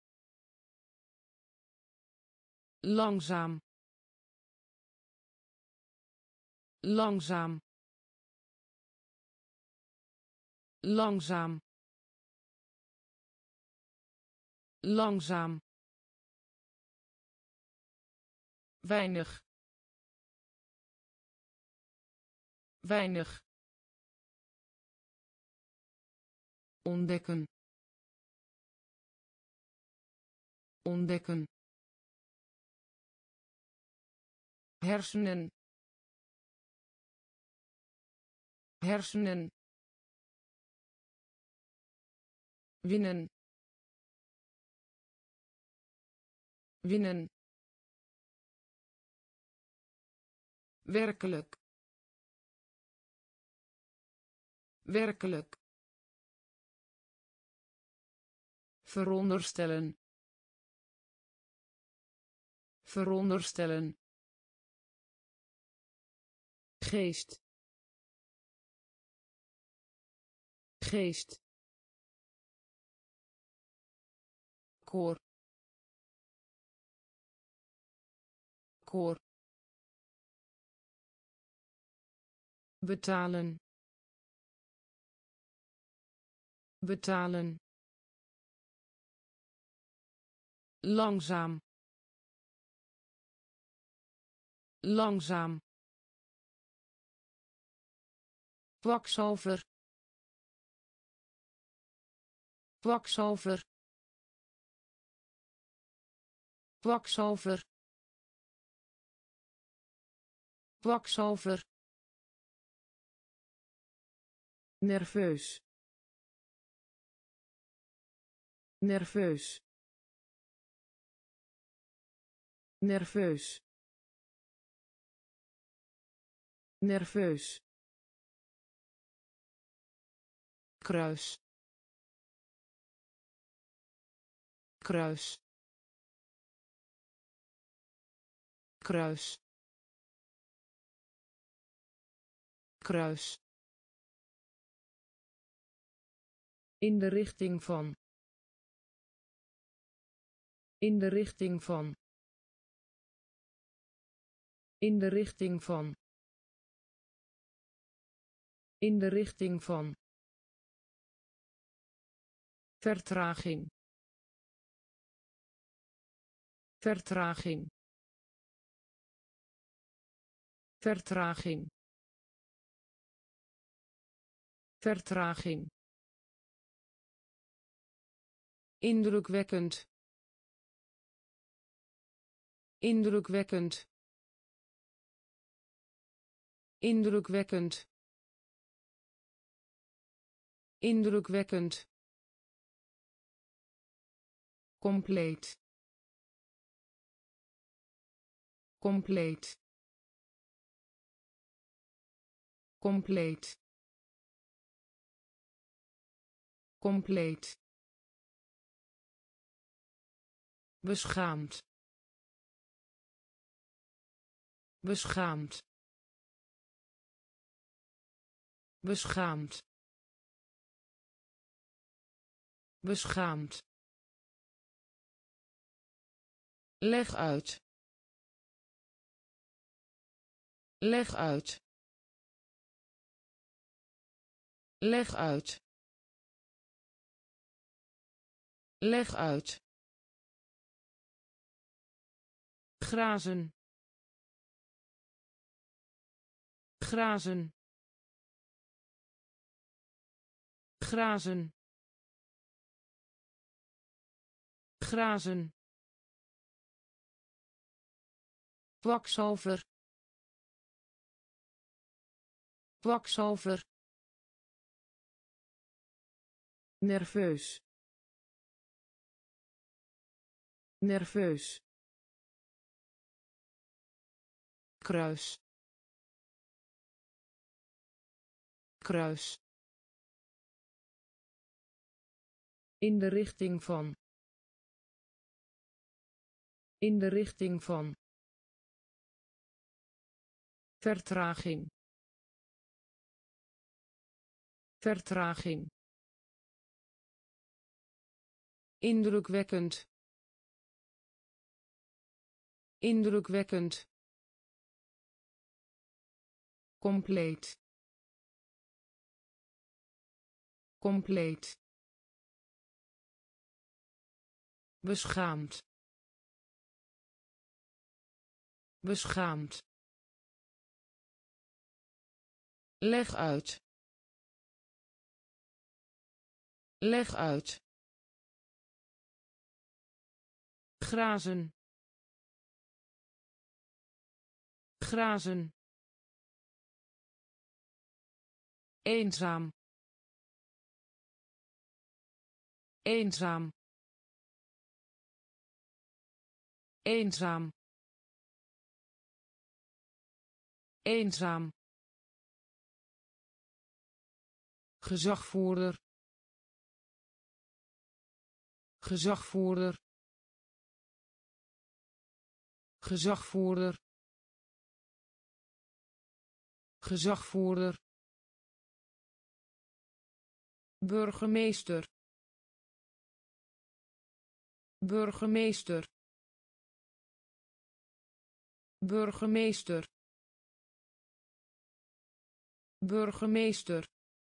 langzaam langzaam langzaam langzaam weinig weinig ontdekken ontdekken hersenen hersenen winnen winnen werkelijk werkelijk veronderstellen veronderstellen geest geest koor koor betalen betalen langzaam langzaam kwakzalver kwakzalver kwakzalver kwakzalver nerveus nerveus nerveus nerveus kruis kruis kruis kruis in de richting van in de richting van in de richting van in de richting van vertraging vertraging vertraging vertraging indrukwekkend indrukwekkend indrukwekkend indrukwekkend compleet compleet compleet compleet beschaamd beschaamd beschaamd beschaamd leg uit leg uit leg uit leg uit grazen grazen grazen grazen kwakzalver kwakzalver nerveus nerveus kruis kruis in de richting van in de richting van vertraging vertraging indrukwekkend indrukwekkend compleet compleet beschaamd beschaamd leg uit leg uit grazen grazen eenzaam eenzaam eenzaam eenzaam gezagvoerder gezagvoerder gezagvoerder gezagvoerder burgemeester burgemeester burgemeester burgemeester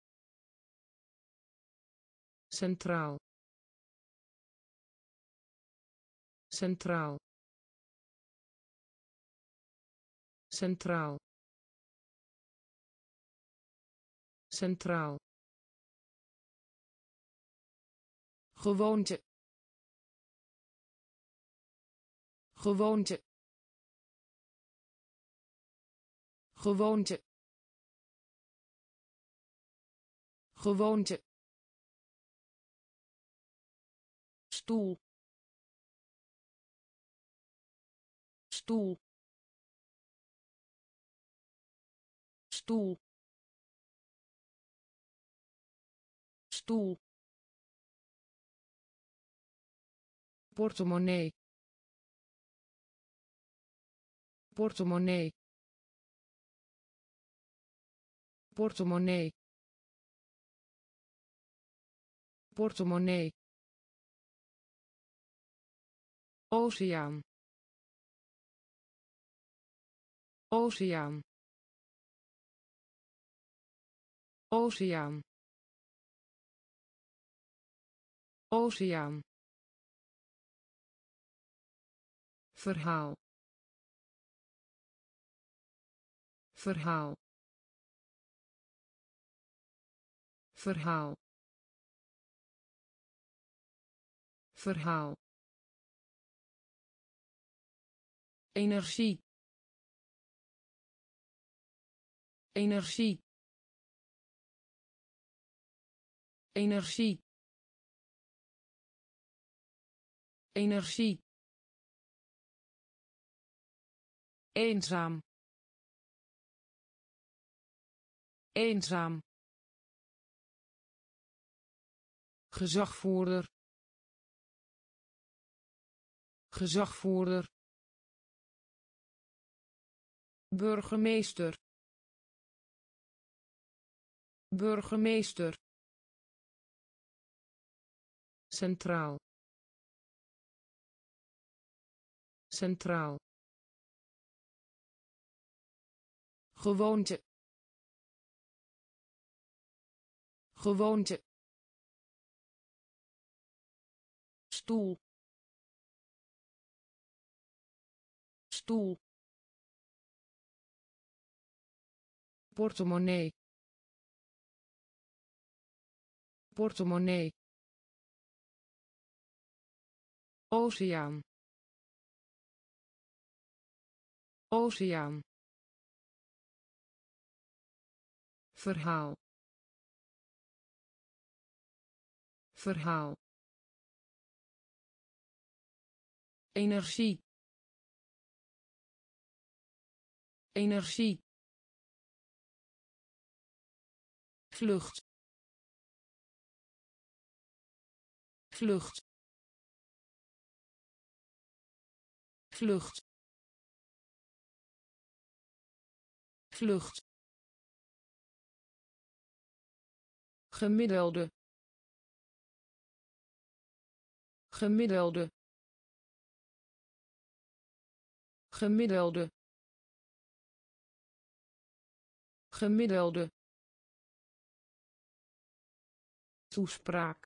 centraal centraal centraal centraal, gewoonte, gewoonte, gewoonte, gewoonte, stoel, stoel, stoel, stoel, portemonnee, portemonnee, portemonnee, portemonnee, oceaan, oceaan, oceaan, oceaan, verhaal, verhaal, verhaal, verhaal, energie, energie, energie, energie, eenzaam, eenzaam, gezagvoerder, gezagvoerder, burgemeester, burgemeester, centraal, centraal, gewoonte, gewoonte, stoel, stoel, portemonnee, portemonnee, oceaan, oceaan, verhaal, verhaal, energie, energie, vlucht, vlucht, vlucht, vlucht, gemiddelde, gemiddelde, gemiddelde, gemiddelde, toespraak,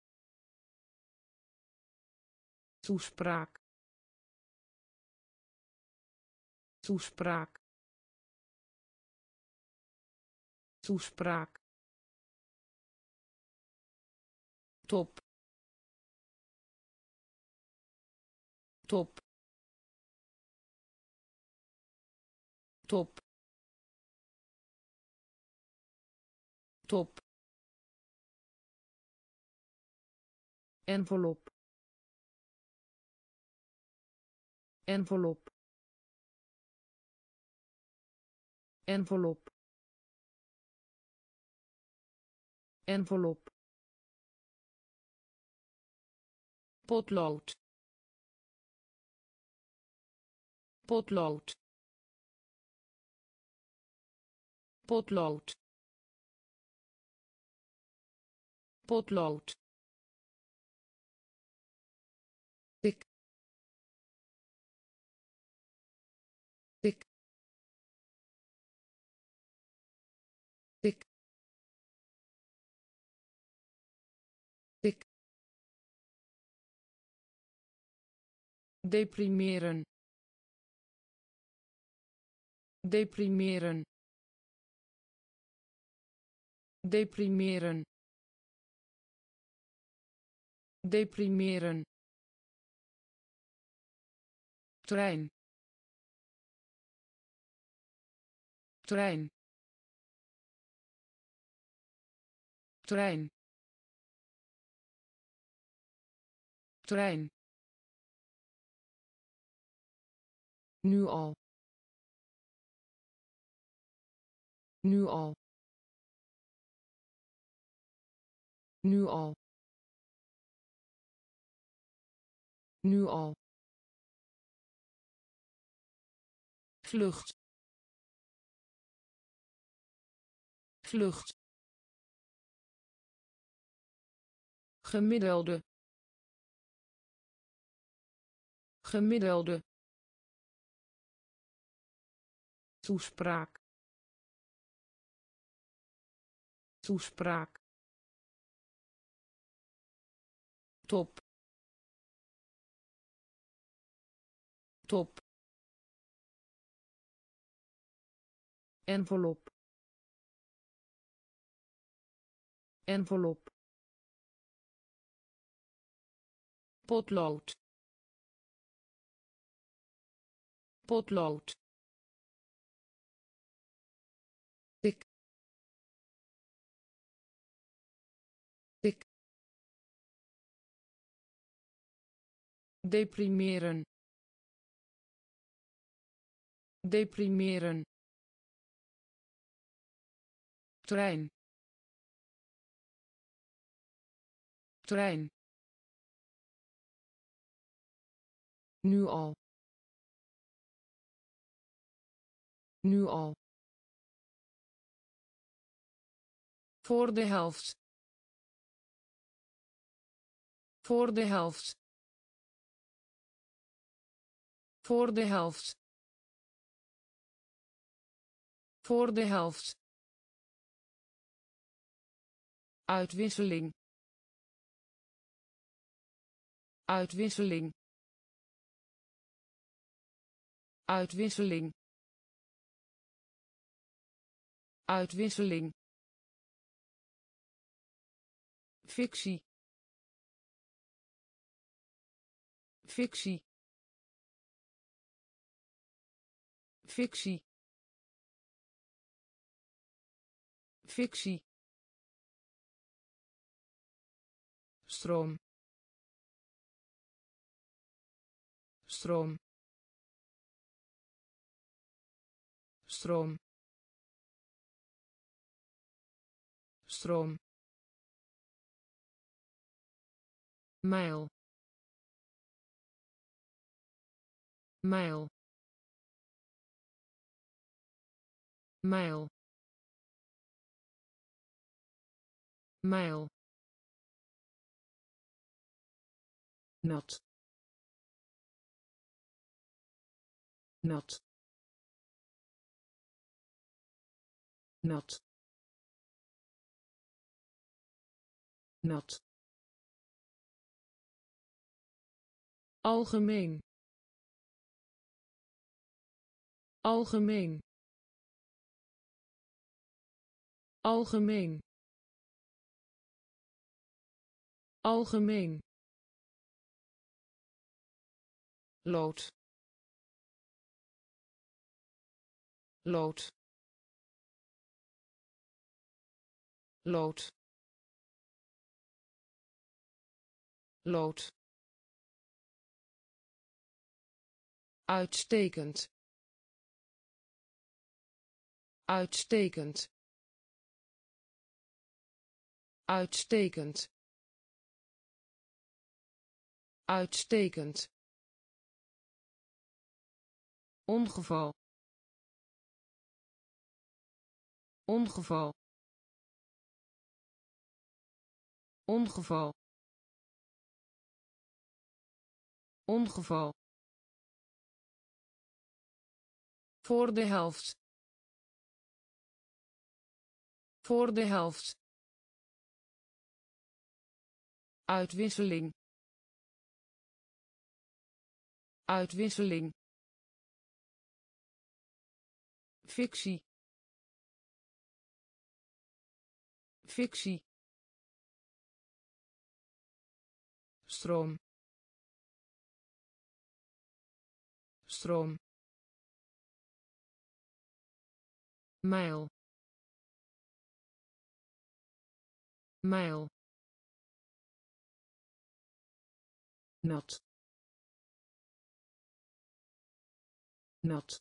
toespraak, toespraak, toespraak, top, top, top, top, envelop, envelop, envelop, envelop, potlood, potlood, potlood, potlood, tik, tik, tik, tik, deprimeren, deprimeren, deprimeren, deprimeren, trein, trein, trein, trein, nu al, nu al, nu al, nu al, vlucht, vlucht, gemiddelde, gemiddelde, toespraak, toespraak, top, top, envelop, envelop, potlood, potlood, tik, tik, deprimeren, deprimeren, trein, trein, nu al, nu al, voor de helft, voor de helft, voor de helft, voor de helft, uitwisseling, uitwisseling, uitwisseling, uitwisseling, fictie, fictie, fictie, fictie, stroom, stroom, stroom, stroom, mijl, mijl, mijl, mijl, nat, nat, nat, nat, algemeen, algemeen, algemeen, algemeen, lood, lood, lood, lood, uitstekend, uitstekend, uitstekend, uitstekend, ongeval, ongeval, ongeval, ongeval, voor de helft, voor de helft, uitwisseling, uitwisseling, fictie, fictie, stroom, stroom, mijl, mijl, nat, nat,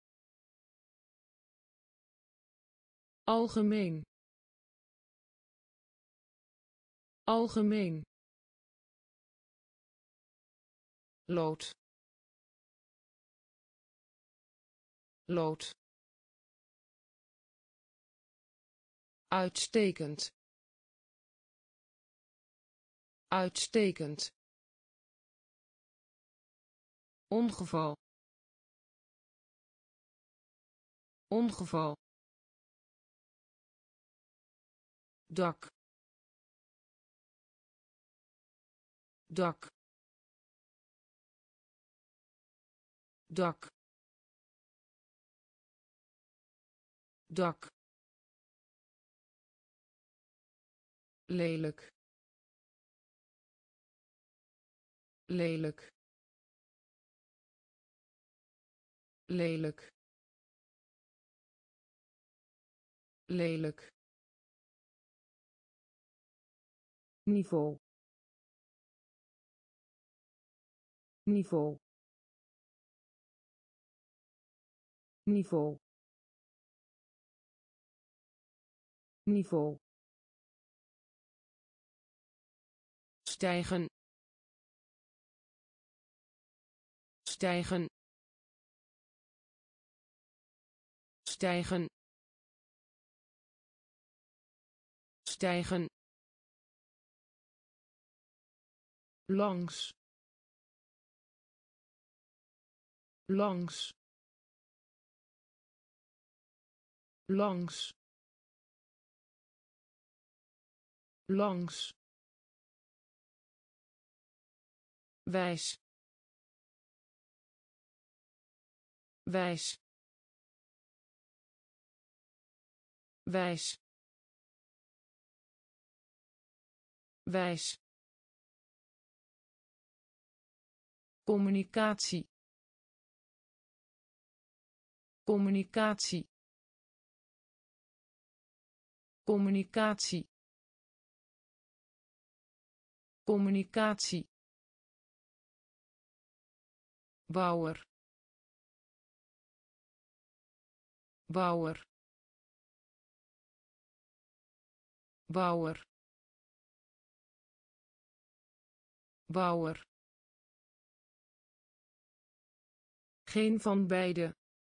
algemeen, algemeen, lood, lood, uitstekend, uitstekend, ongeval, ongeval, dak, dak, dak, dak, lelijk, lelijk, lelijk, lelijk, niveau, niveau, niveau, niveau, stijgen, stijgen, stijgen, stijgen, langs, langs, langs, langs, wijs, wijs, wijs, wijs, communicatie, communicatie, communicatie, communicatie, bouwer, bouwer, bouwer, bouwer, geen van beide,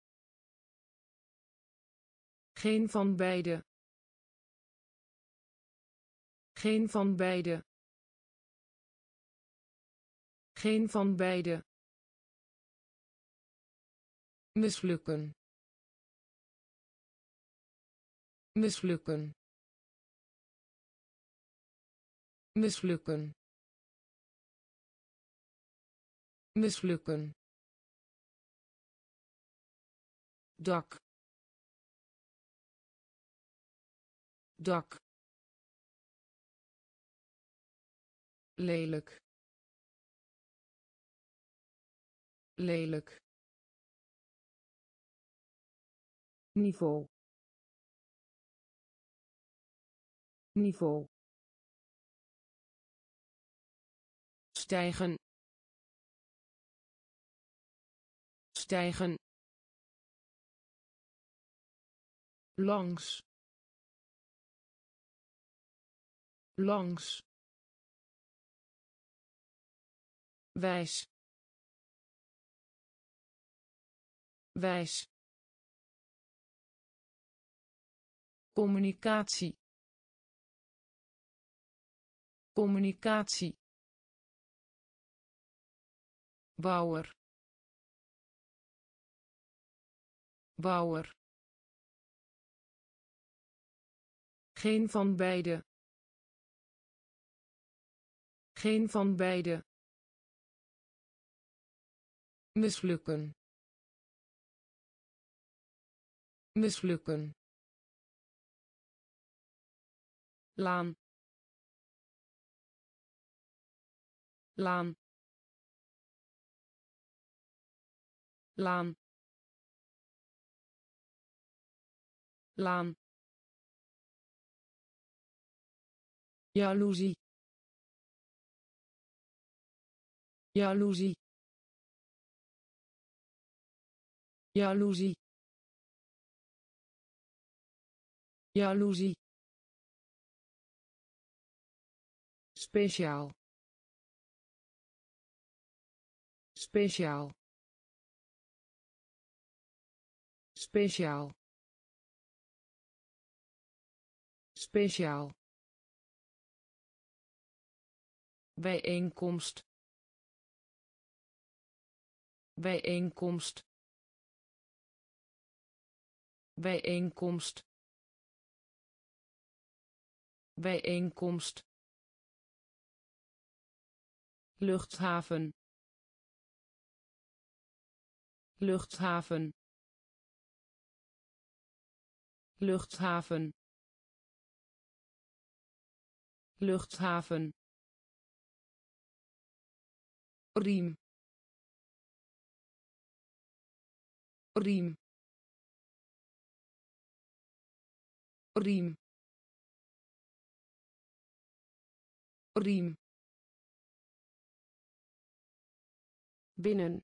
geen van beide, geen van beide, geen van beide, mislukken, mislukken, mislukken, mislukken, dak, dak, lelijk, lelijk, niveau, niveau, stijgen, stijgen, langs, langs, wijs, wijs, communicatie, communicatie, bouwer, bouwer, geen van beide, geen van beide, mislukken, mislukken, laan laan laan laan jaloezie jaloezie jaloezie jaloezie speciaal speciaal speciaal speciaal bijeenkomst bijeenkomst bijeenkomst bijeenkomst luchthaven luchthaven luchthaven luchthaven riem riem riem riem binnen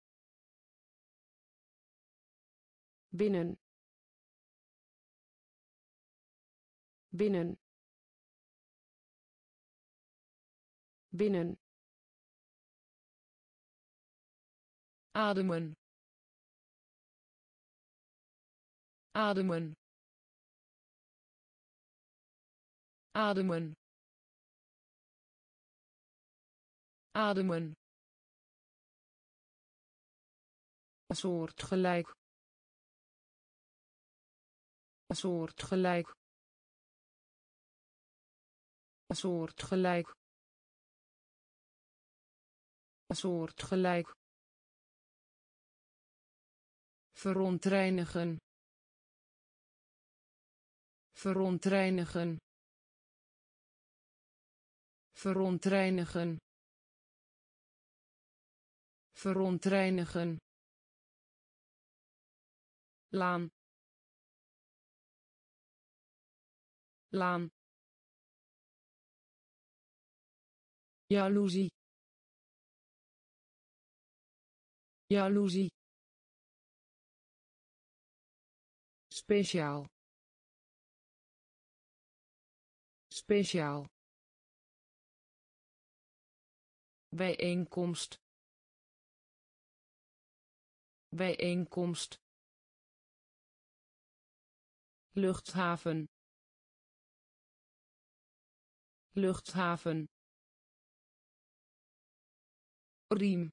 binnen binnen binnen ademen ademen ademen ademen soortgelijk soortgelijk soortgelijk soortgelijk verontreinigen verontreinigen verontreinigen verontreinigen laan laan jaloezie jaloezie speciaal speciaal bijeenkomst bijeenkomst luchthaven luchthaven riem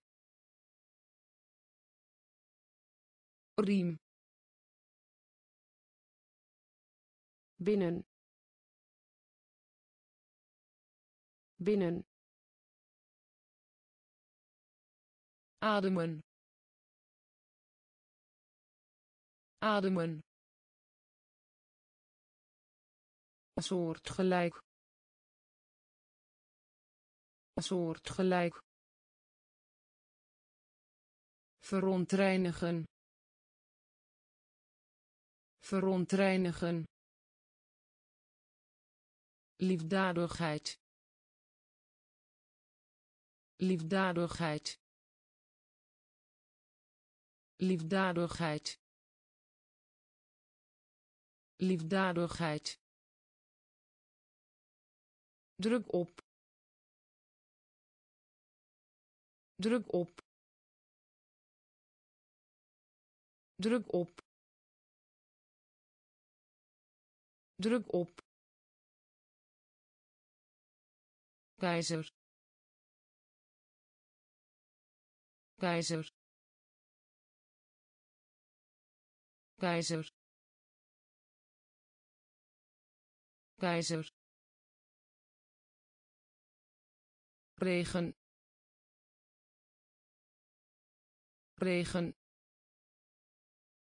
riem binnen binnen ademen ademen soortgelijk soortgelijk verontreinigen verontreinigen liefdadigheid liefdadigheid liefdadigheid liefdadigheid druk op druk op druk op druk op keizer keizer keizer keizer regen regen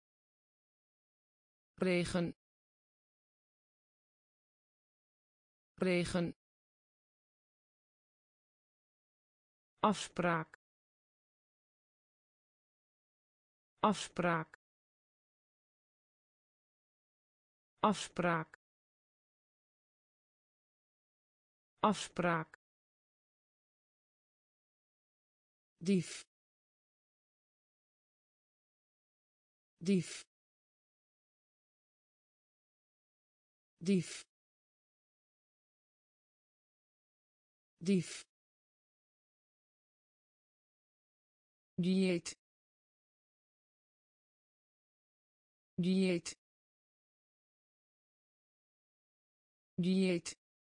regen regen, afspraak, afspraak, afspraak, afspraak, dief, dief, dief, dief, dieet, dieet, dieet,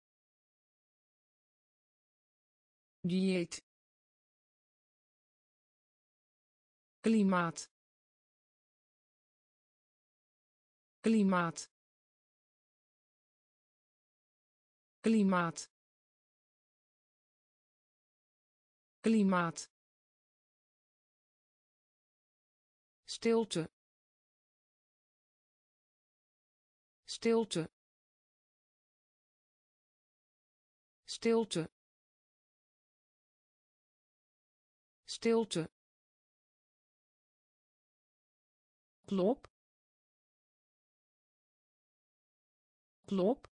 dieet, klimaat, klimaat, klimaat, klimaat, stilte, stilte, stilte, stilte, klop, klop,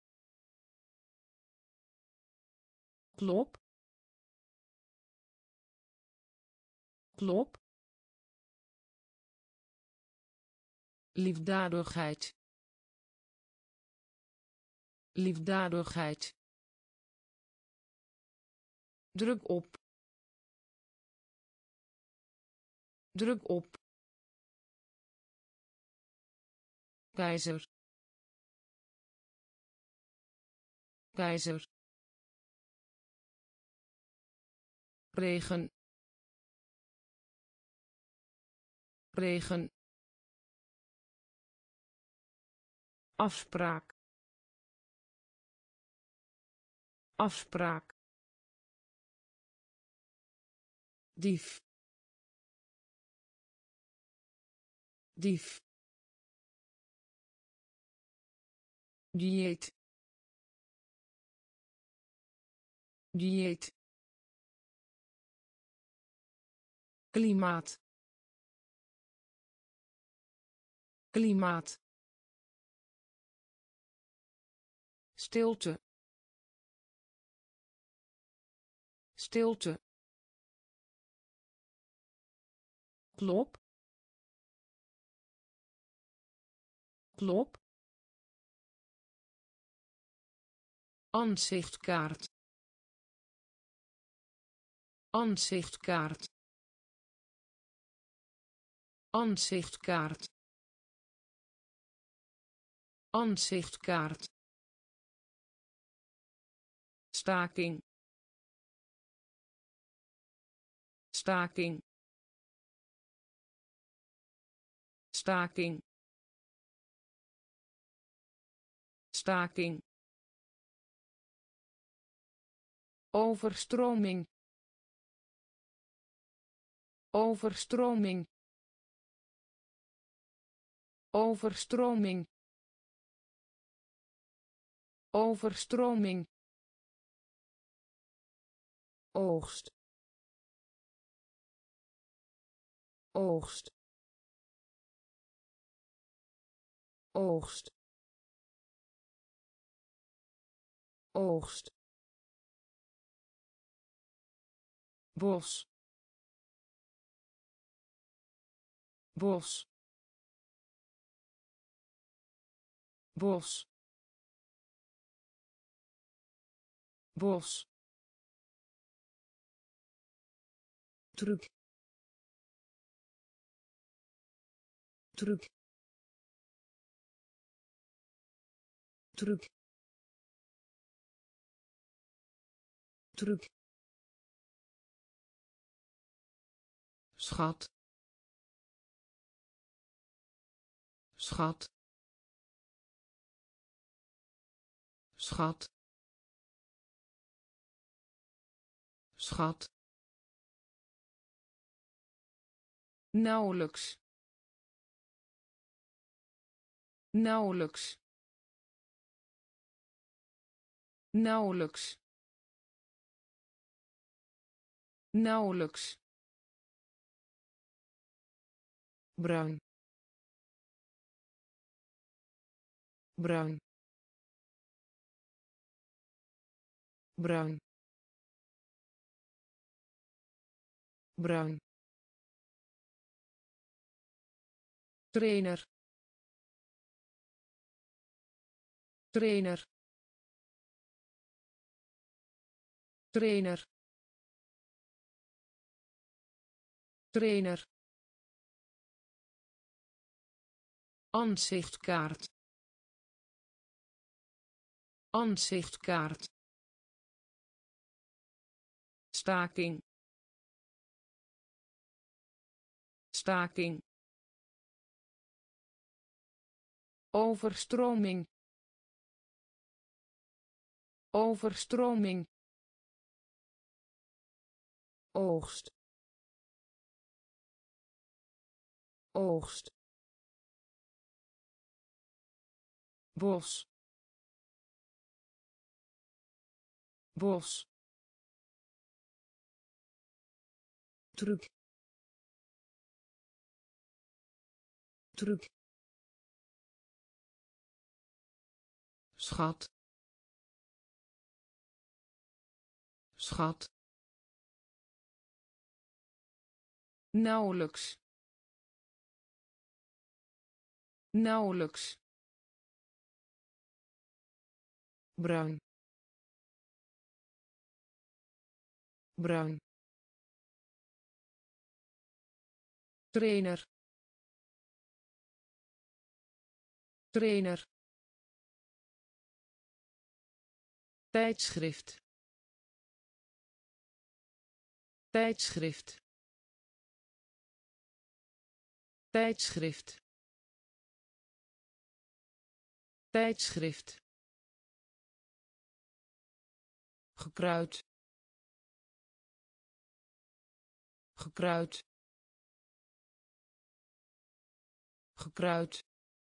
klop, klop, liefdadigheid, liefdadigheid, druk op, druk op, keizer, keizer, regen, regen, afspraak, afspraak, dief, dief, dieet, dieet, klimaat, klimaat, stilte, stilte, klop, klop, aanzichtkaart, aanzichtkaart, aanzichtkaart, aanzichtkaart, staking, staking, staking, staking, overstroming, overstroming, overstroming, overstroming, oogst, oogst, oogst, oogst, bos, bos, bos, bos, truc, truc, truc, truc, schat, schat, schat, schat, nauwelijks, nauwelijks, nauwelijks, nauwelijks, bruin, bruin, bruin, bruin, trainer, trainer, trainer, trainer, aanzichtkaart, aanzichtkaart, staking, staking, overstroming, overstroming, oogst, oogst, bos, bos, truc, truc, schat, schat, nauwelijks, nauwelijks, bruin, bruin, trainer, trainer, tijdschrift, tijdschrift, tijdschrift, tijdschrift, gekruid, gekruid, gekruid,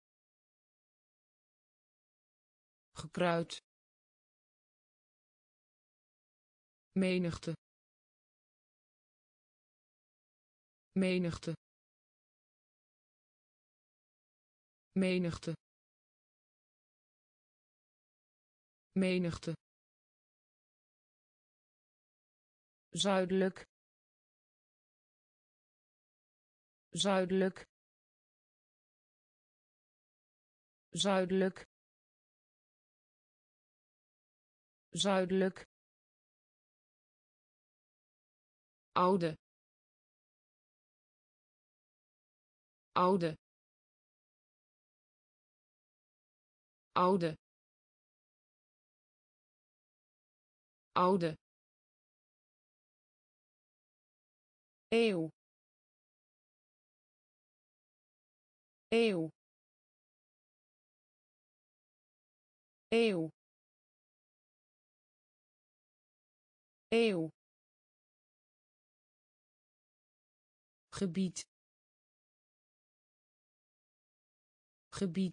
gekruid, menigte, menigte, menigte, menigte, zuidelijk, zuidelijk, zuidelijk, zuidelijk, oude, oude, oude, oude, eeuw, eeuw, eeuw, eeuw, gebied, gebied,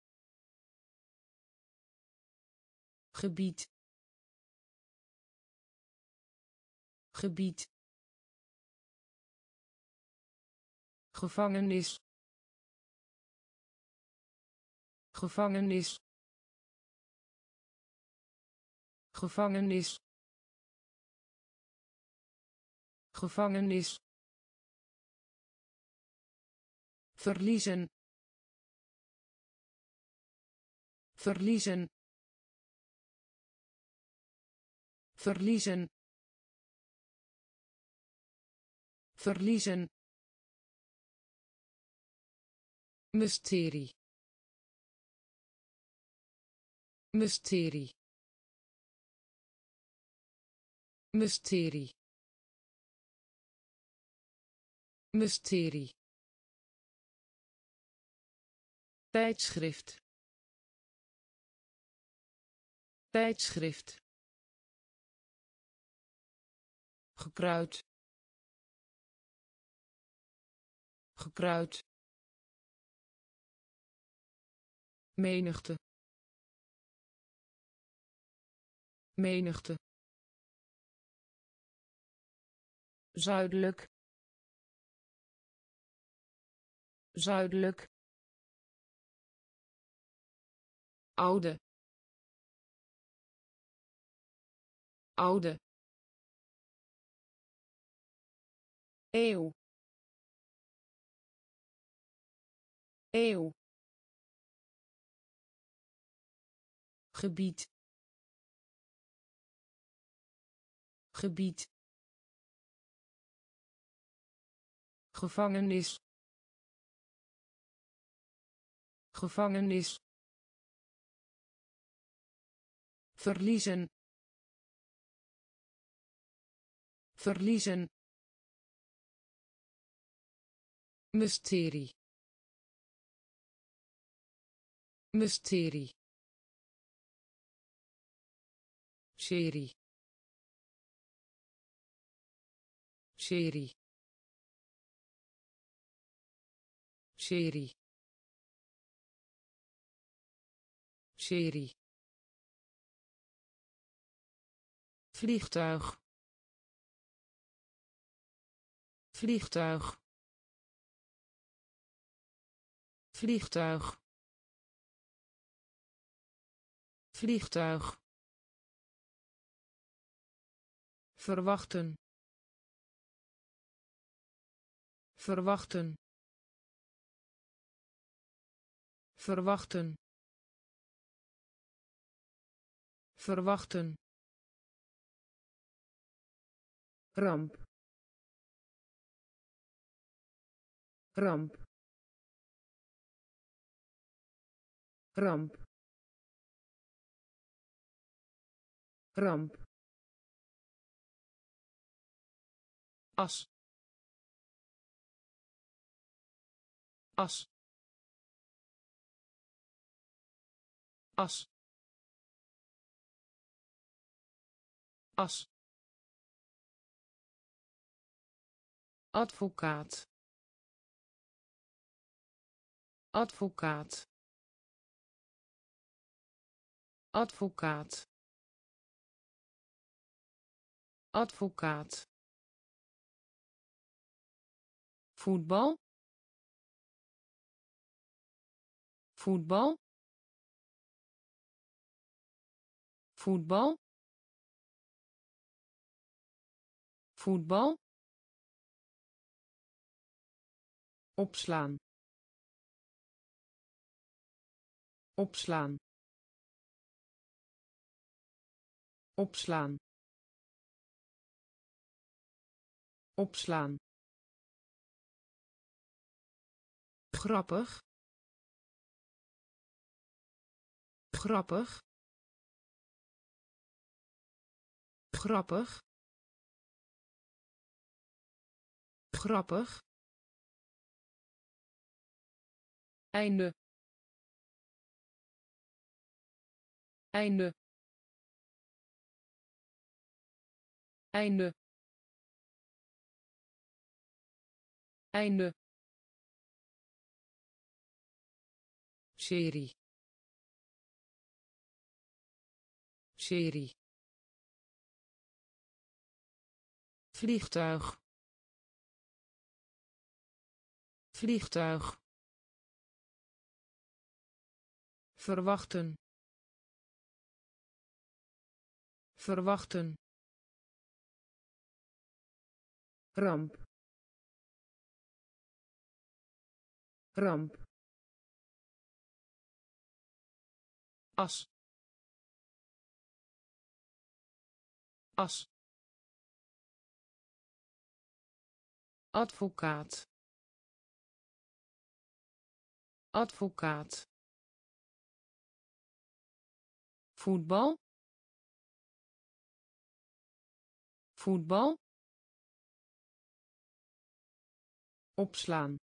gebied, gebied, gevangenis, gevangenis, gevangenis, gevangenis, verliezen, verliezen, verliezen, verliezen, mysterie, mysterie, mysterie, mysterie, tijdschrift, tijdschrift, gekruid, gekruid, menigte, menigte, zuidelijk, zuidelijk, oude, oude, eeuw, eeuw, gebied, gebied, gevangenis, gevangenis, verliezen, verliezen, mysterie, mysterie, serie, serie, serie, serie, vliegtuig, vliegtuig, vliegtuig, vliegtuig, verwachten, verwachten, verwachten, verwachten, ramp, ramp, ramp, ramp, as, as, as, as, advocaat, advocaat, advocaat, advocaat, voetbal, voetbal, voetbal, voetbal, opslaan, opslaan, opslaan, opslaan, grappig, grappig, grappig, grappig, einde, einde, einde, einde, serie, serie, vliegtuig, vliegtuig, verwachten, verwachten, ramp, ramp, as, as, advocaat, advocaat, voetbal, voetbal, opslaan,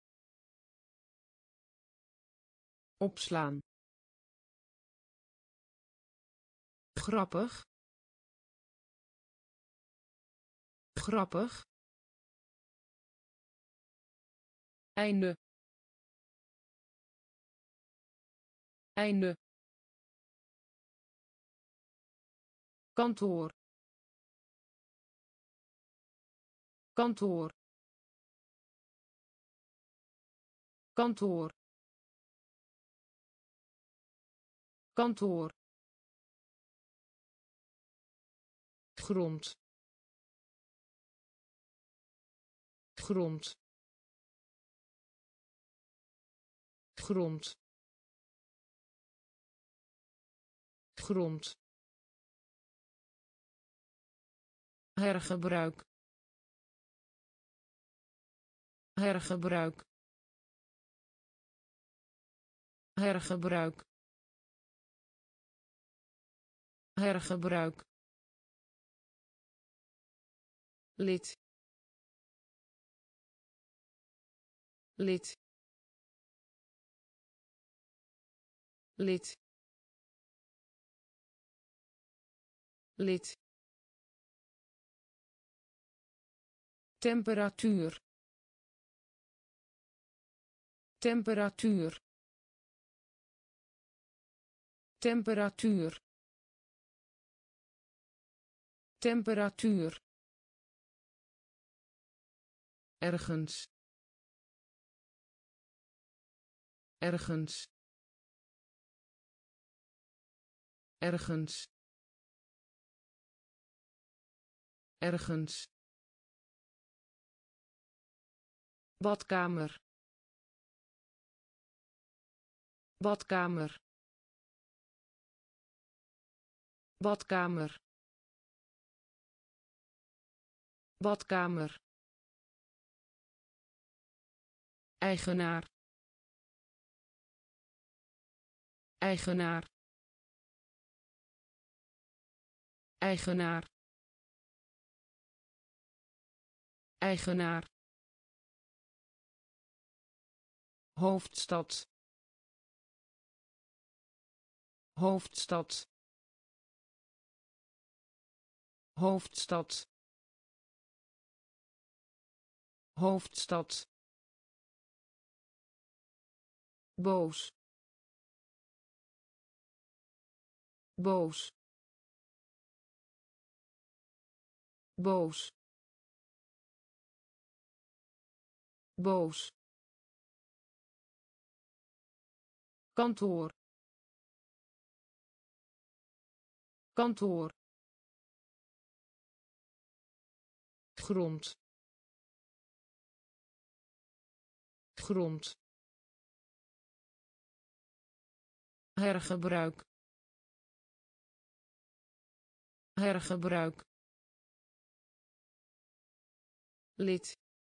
opslaan, grappig, grappig, einde, einde, kantoor kantoor kantoor kantoor grond grond grond grond hergebruik hergebruik hergebruik hergebruik lid lid lid lid temperatuur temperatuur temperatuur temperatuur ergens ergens ergens ergens badkamer badkamer badkamer badkamer eigenaar eigenaar eigenaar eigenaar hoofdstad hoofdstad hoofdstad hoofdstad boos boos boos boos kantoor kantoor grond grond hergebruik hergebruik lid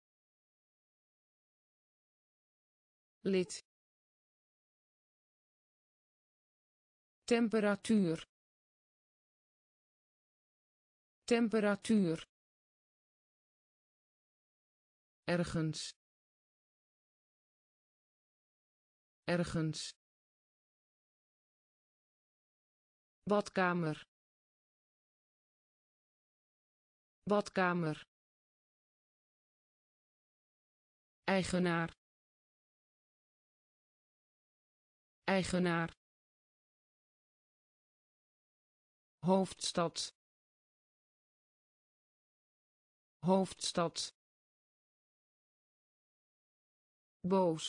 lid temperatuur temperatuur ergens ergens badkamer badkamer eigenaar eigenaar hoofdstad hoofdstad boos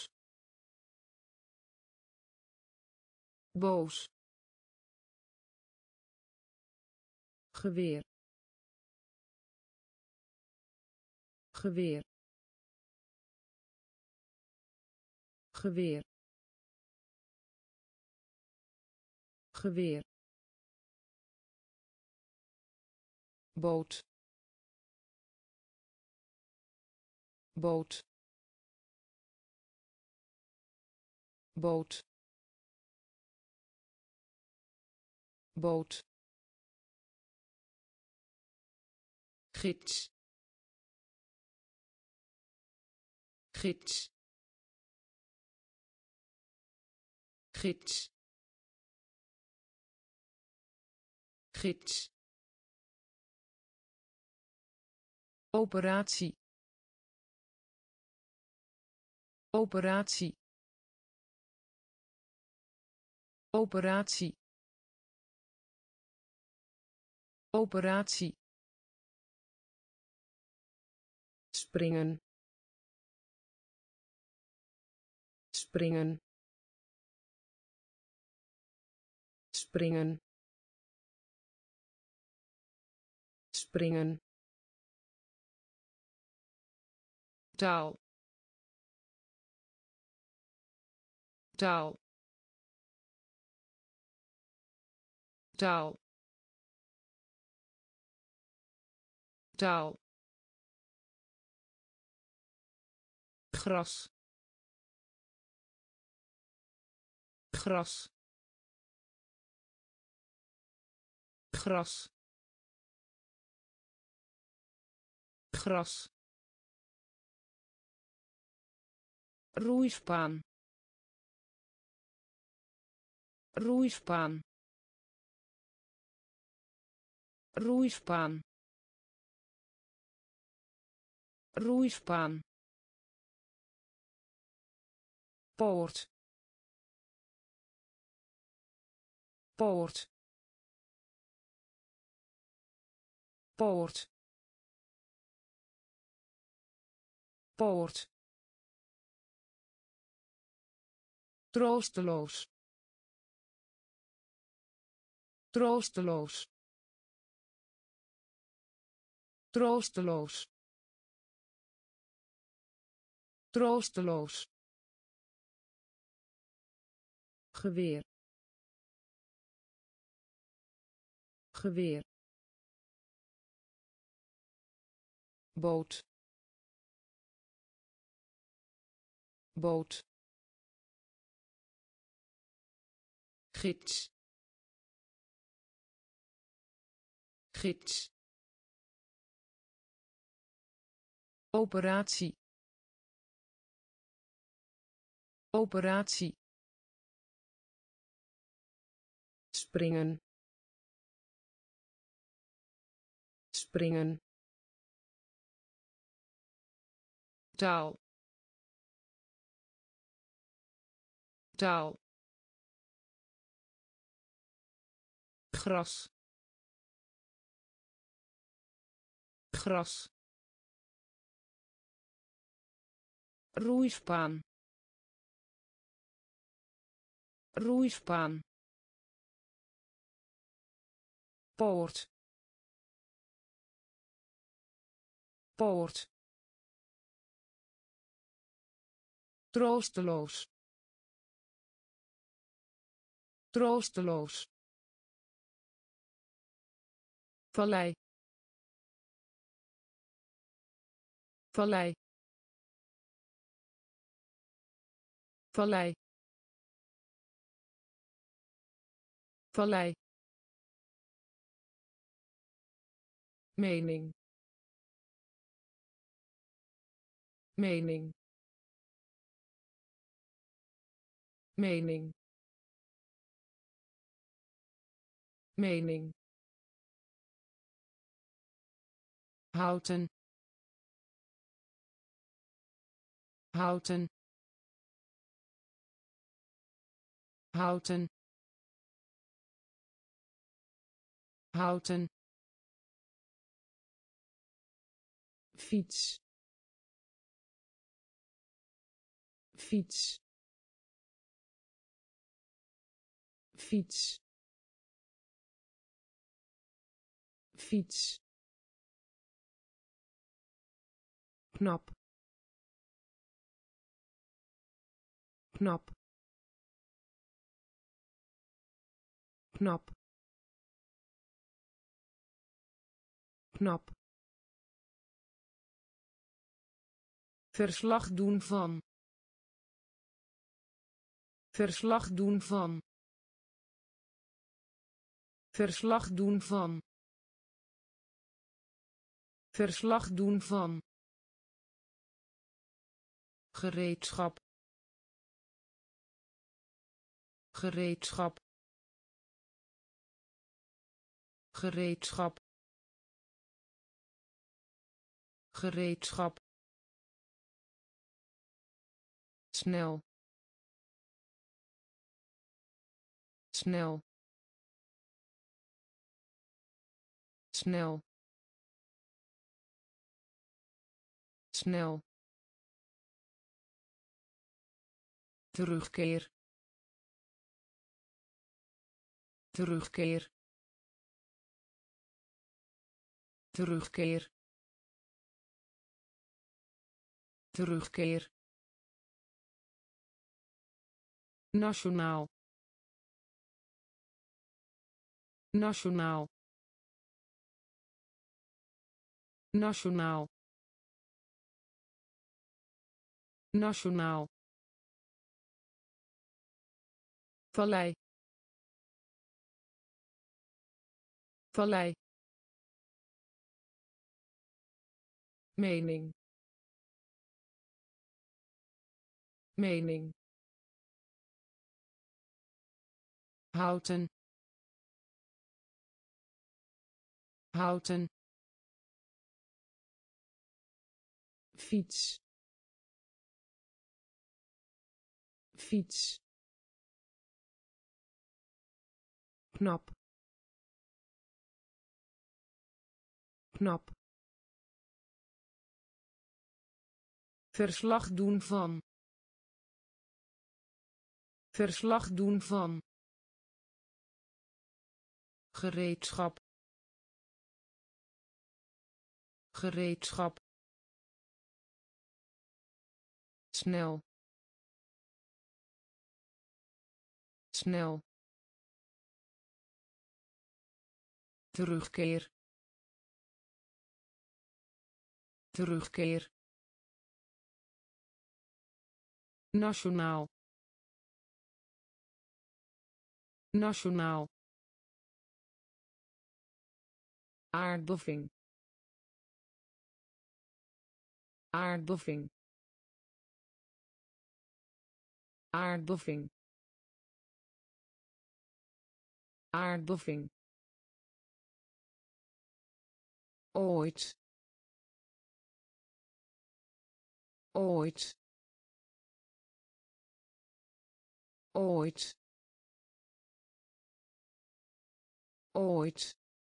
boos geweer geweer geweer geweer boot boot boot boot gids gids gids gids operatie operatie operatie operatie, springen, springen, springen, springen, taal, taal, taal, taal, gras, gras, gras, gras, roeispaan, roeispaan, roeispaan, roeispaan, poort, poort, poort, poort, troosteloos, troosteloos, troosteloos, troosteloos, geweer, geweer, boot, boot, gids, gids, operatie, operatie, springen, springen, taal, taal, gras, gras, roeispaan, roeispaan, poort, poort, troosteloos, troosteloos, vallei, vallei, vallei, vallei, mening, mening, mening, mening, houten, houten, houten, houten, fiets, fiets, fiets, fiets, knap, knap, knap, knap, verslag doen van, verslag doen van, verslag doen van, verslag doen van, gereedschap, gereedschap, gereedschap, gereedschap, snel, snel, snel snel terugkeer terugkeer terugkeer terugkeer nationaal nationaal nationaal nationaal vallei vallei mening mening houten houten fiets fiets knap knap verslag doen van verslag doen van gereedschap gereedschap snel snel terugkeer terugkeer nationaal nationaal aardbeving aardbeving aardbeving aardbeving ooit ooit ooit ooit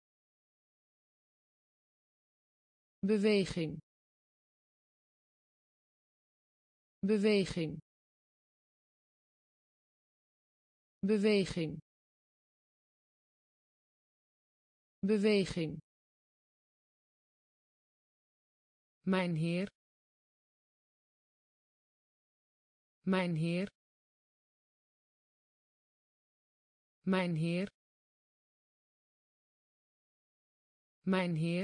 beweging beweging beweging beweging mijn heer mijn heer mijn heer mijn heer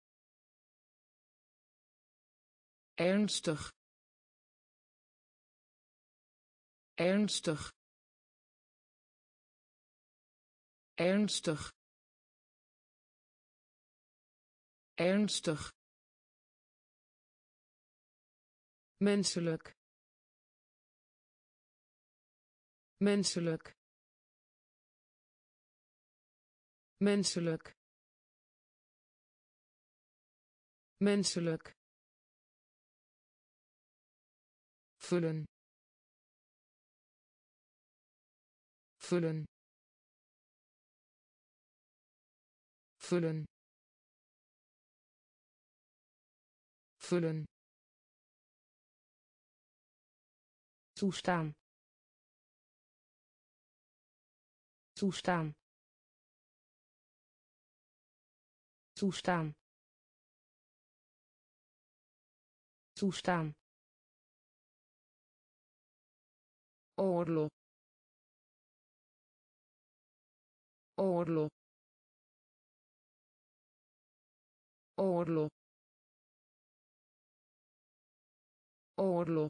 ernstig ernstig ernstig ernstig menselijk menselijk menselijk menselijk vullen vullen vullen vullen toestaan toestaan toestaan toestaan oorlog oorlog oorlog oorlog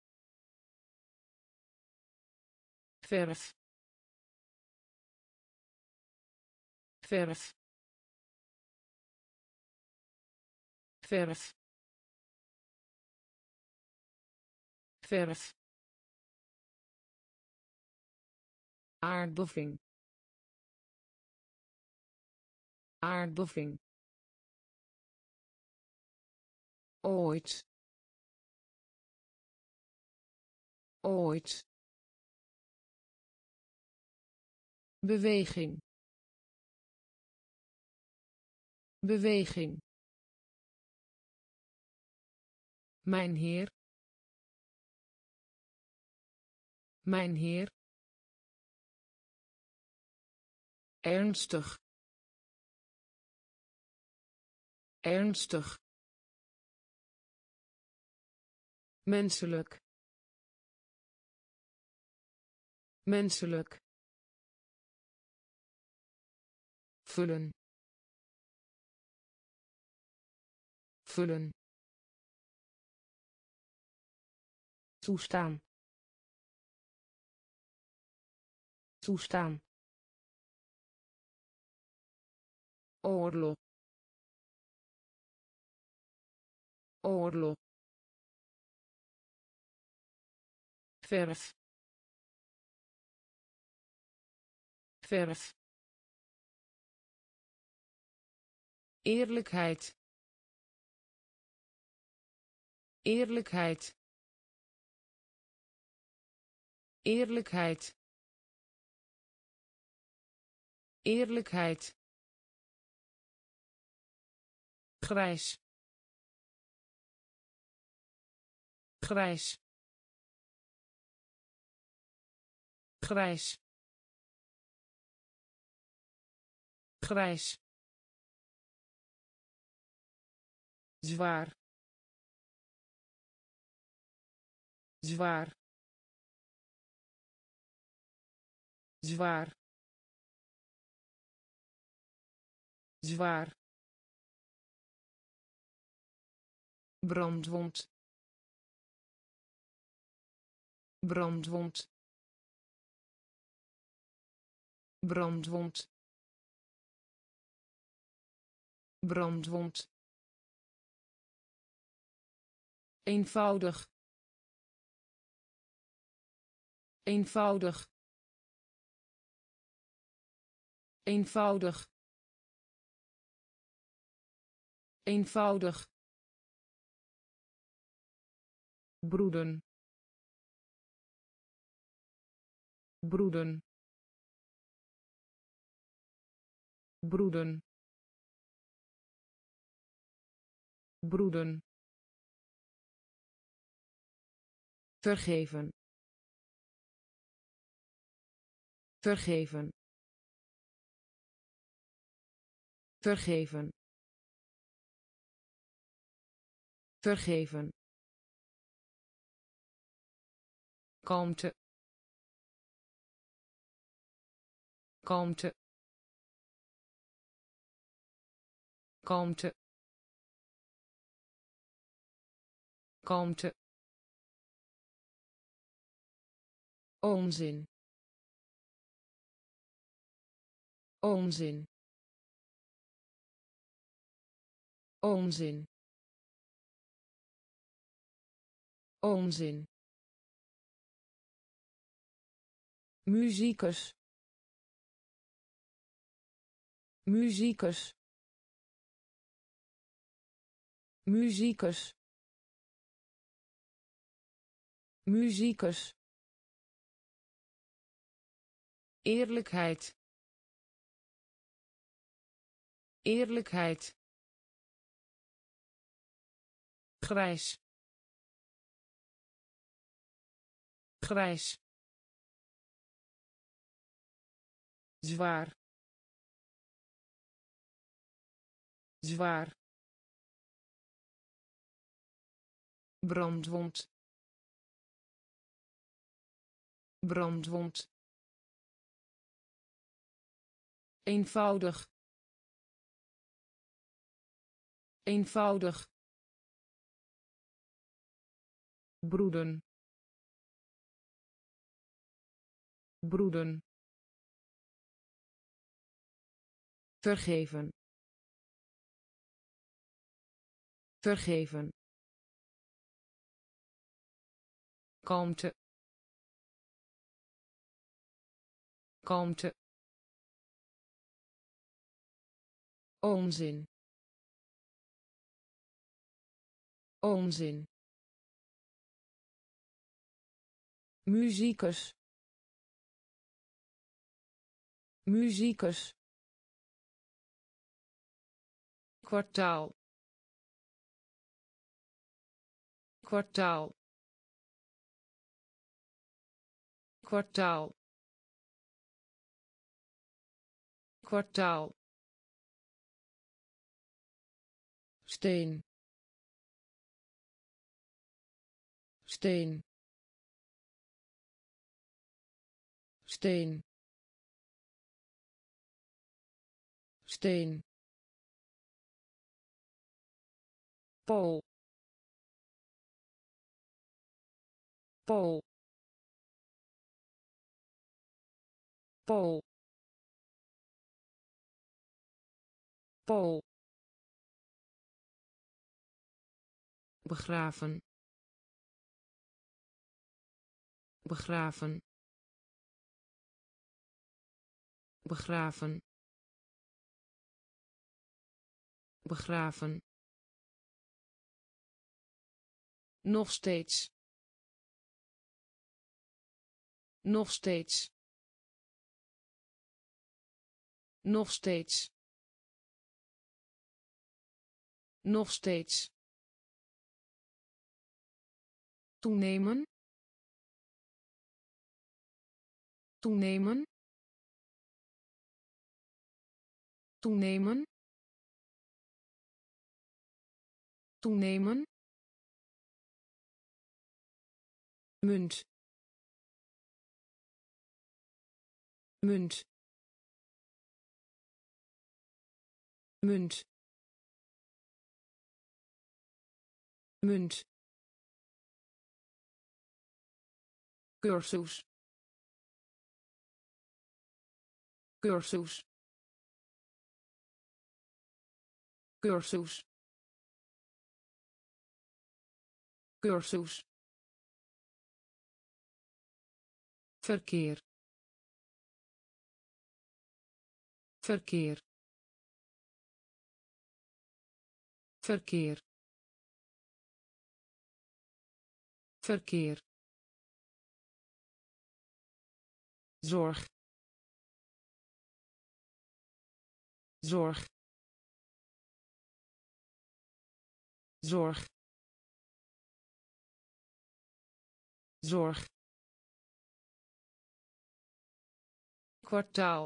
verf verf verf verf aardbeving aardbeving ooit ooit beweging beweging, mijn heer, mijn heer, ernstig, ernstig, menselijk, menselijk, vullen, vullen, toestaan, toestaan, oorlog, oorlog, verf, verf, eerlijkheid, eerlijkheid, eerlijkheid, eerlijkheid, grijs, grijs, grijs, grijs, zwaar, zwaar, zwaar, zwaar, brandwond, brandwond, brandwond, brandwond, eenvoudig, eenvoudig, eenvoudig, eenvoudig, broeden, broeden, broeden, broeden, vergeven, vergeven, vergeven, vergeven, kalmte, kalmte, kalmte, kalmte, onzin, onzin, onzin, onzin, muzikus, muzikus, muzikus, muzikus, eerlijkheid, eerlijkheid, grijs, grijs, zwaar, zwaar, brandwond, brandwond, eenvoudig, eenvoudig, broeden, broeden, vergeven, vergeven, kalmte, kalmte, onzin, onzin, muzikus, muzikus, kwartaal kwartaal kwartaal kwartaal steen steen steen steen pool pool pool pool begraven begraven begraven begraven nog steeds nog steeds nog steeds nog steeds toenemen toenemen toenemen toenemen munt munt munt munt cursus cursus cursus cursus verkeer verkeer verkeer verkeer zorg zorg zorg zorg kwartaal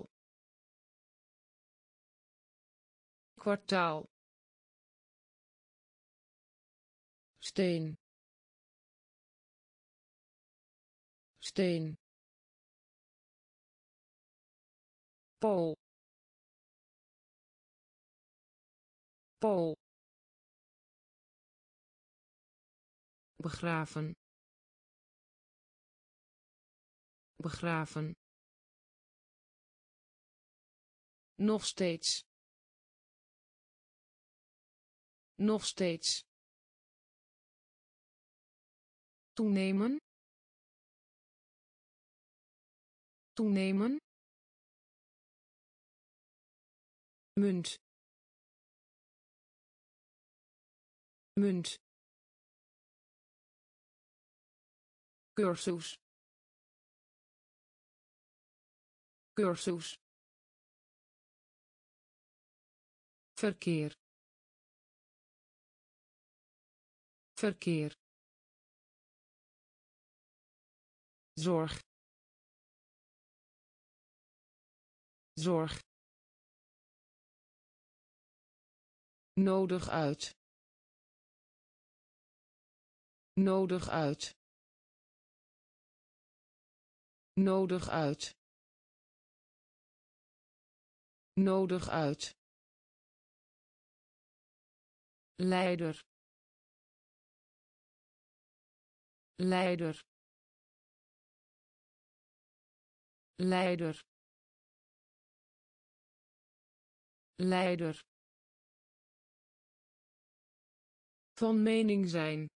kwartaal steen steen pool pool begraven begraven nog steeds nog steeds toenemen toenemen munt munt cursus cursus verkeer verkeer zorg zorg nodig uit nodig uit nodig uit nodig uit leider leider leider leider van mening zijn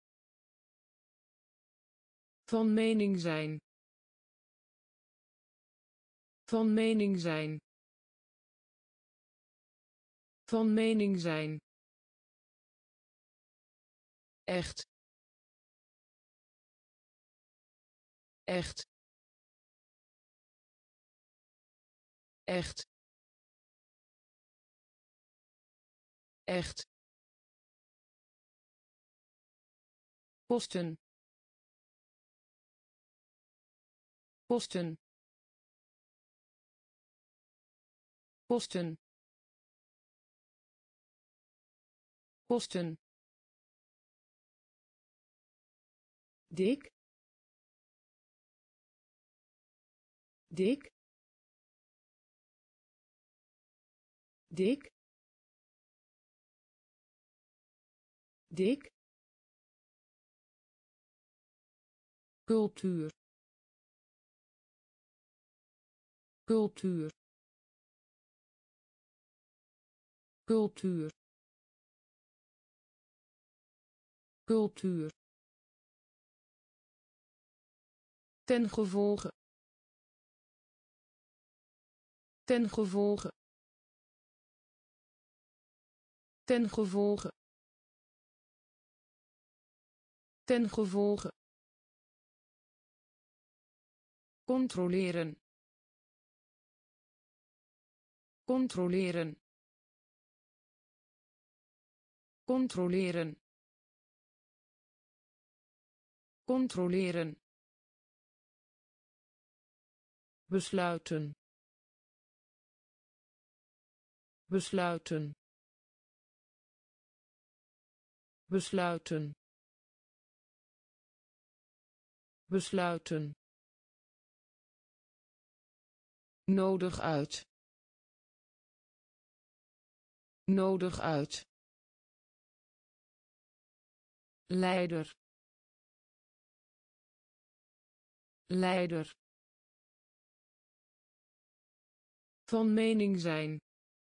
van mening zijn van mening zijn van mening zijn echt echt echt echt, posten, posten, posten, posten, dik, dik, dik, dik, cultuur, cultuur, cultuur, cultuur, ten gevolge, ten gevolge, ten gevolge, ten gevolge, controleren, controleren, controleren, controleren, besluiten, besluiten, besluiten, besluiten, nodig uit, nodig uit, leider, leider, van mening zijn,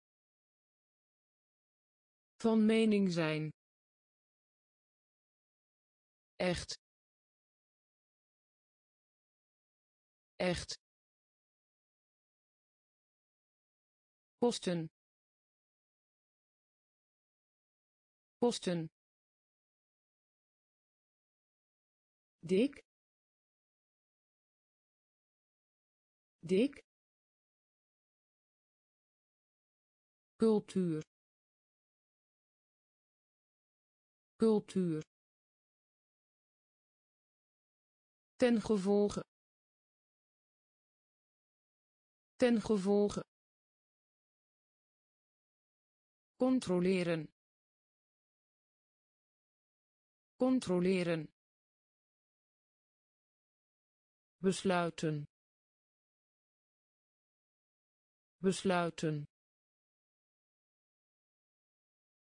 van mening zijn, echt, echt, posten, posten, dik, dik, cultuur, cultuur, ten gevolge, ten gevolge, controleren, controleren, besluiten, besluiten,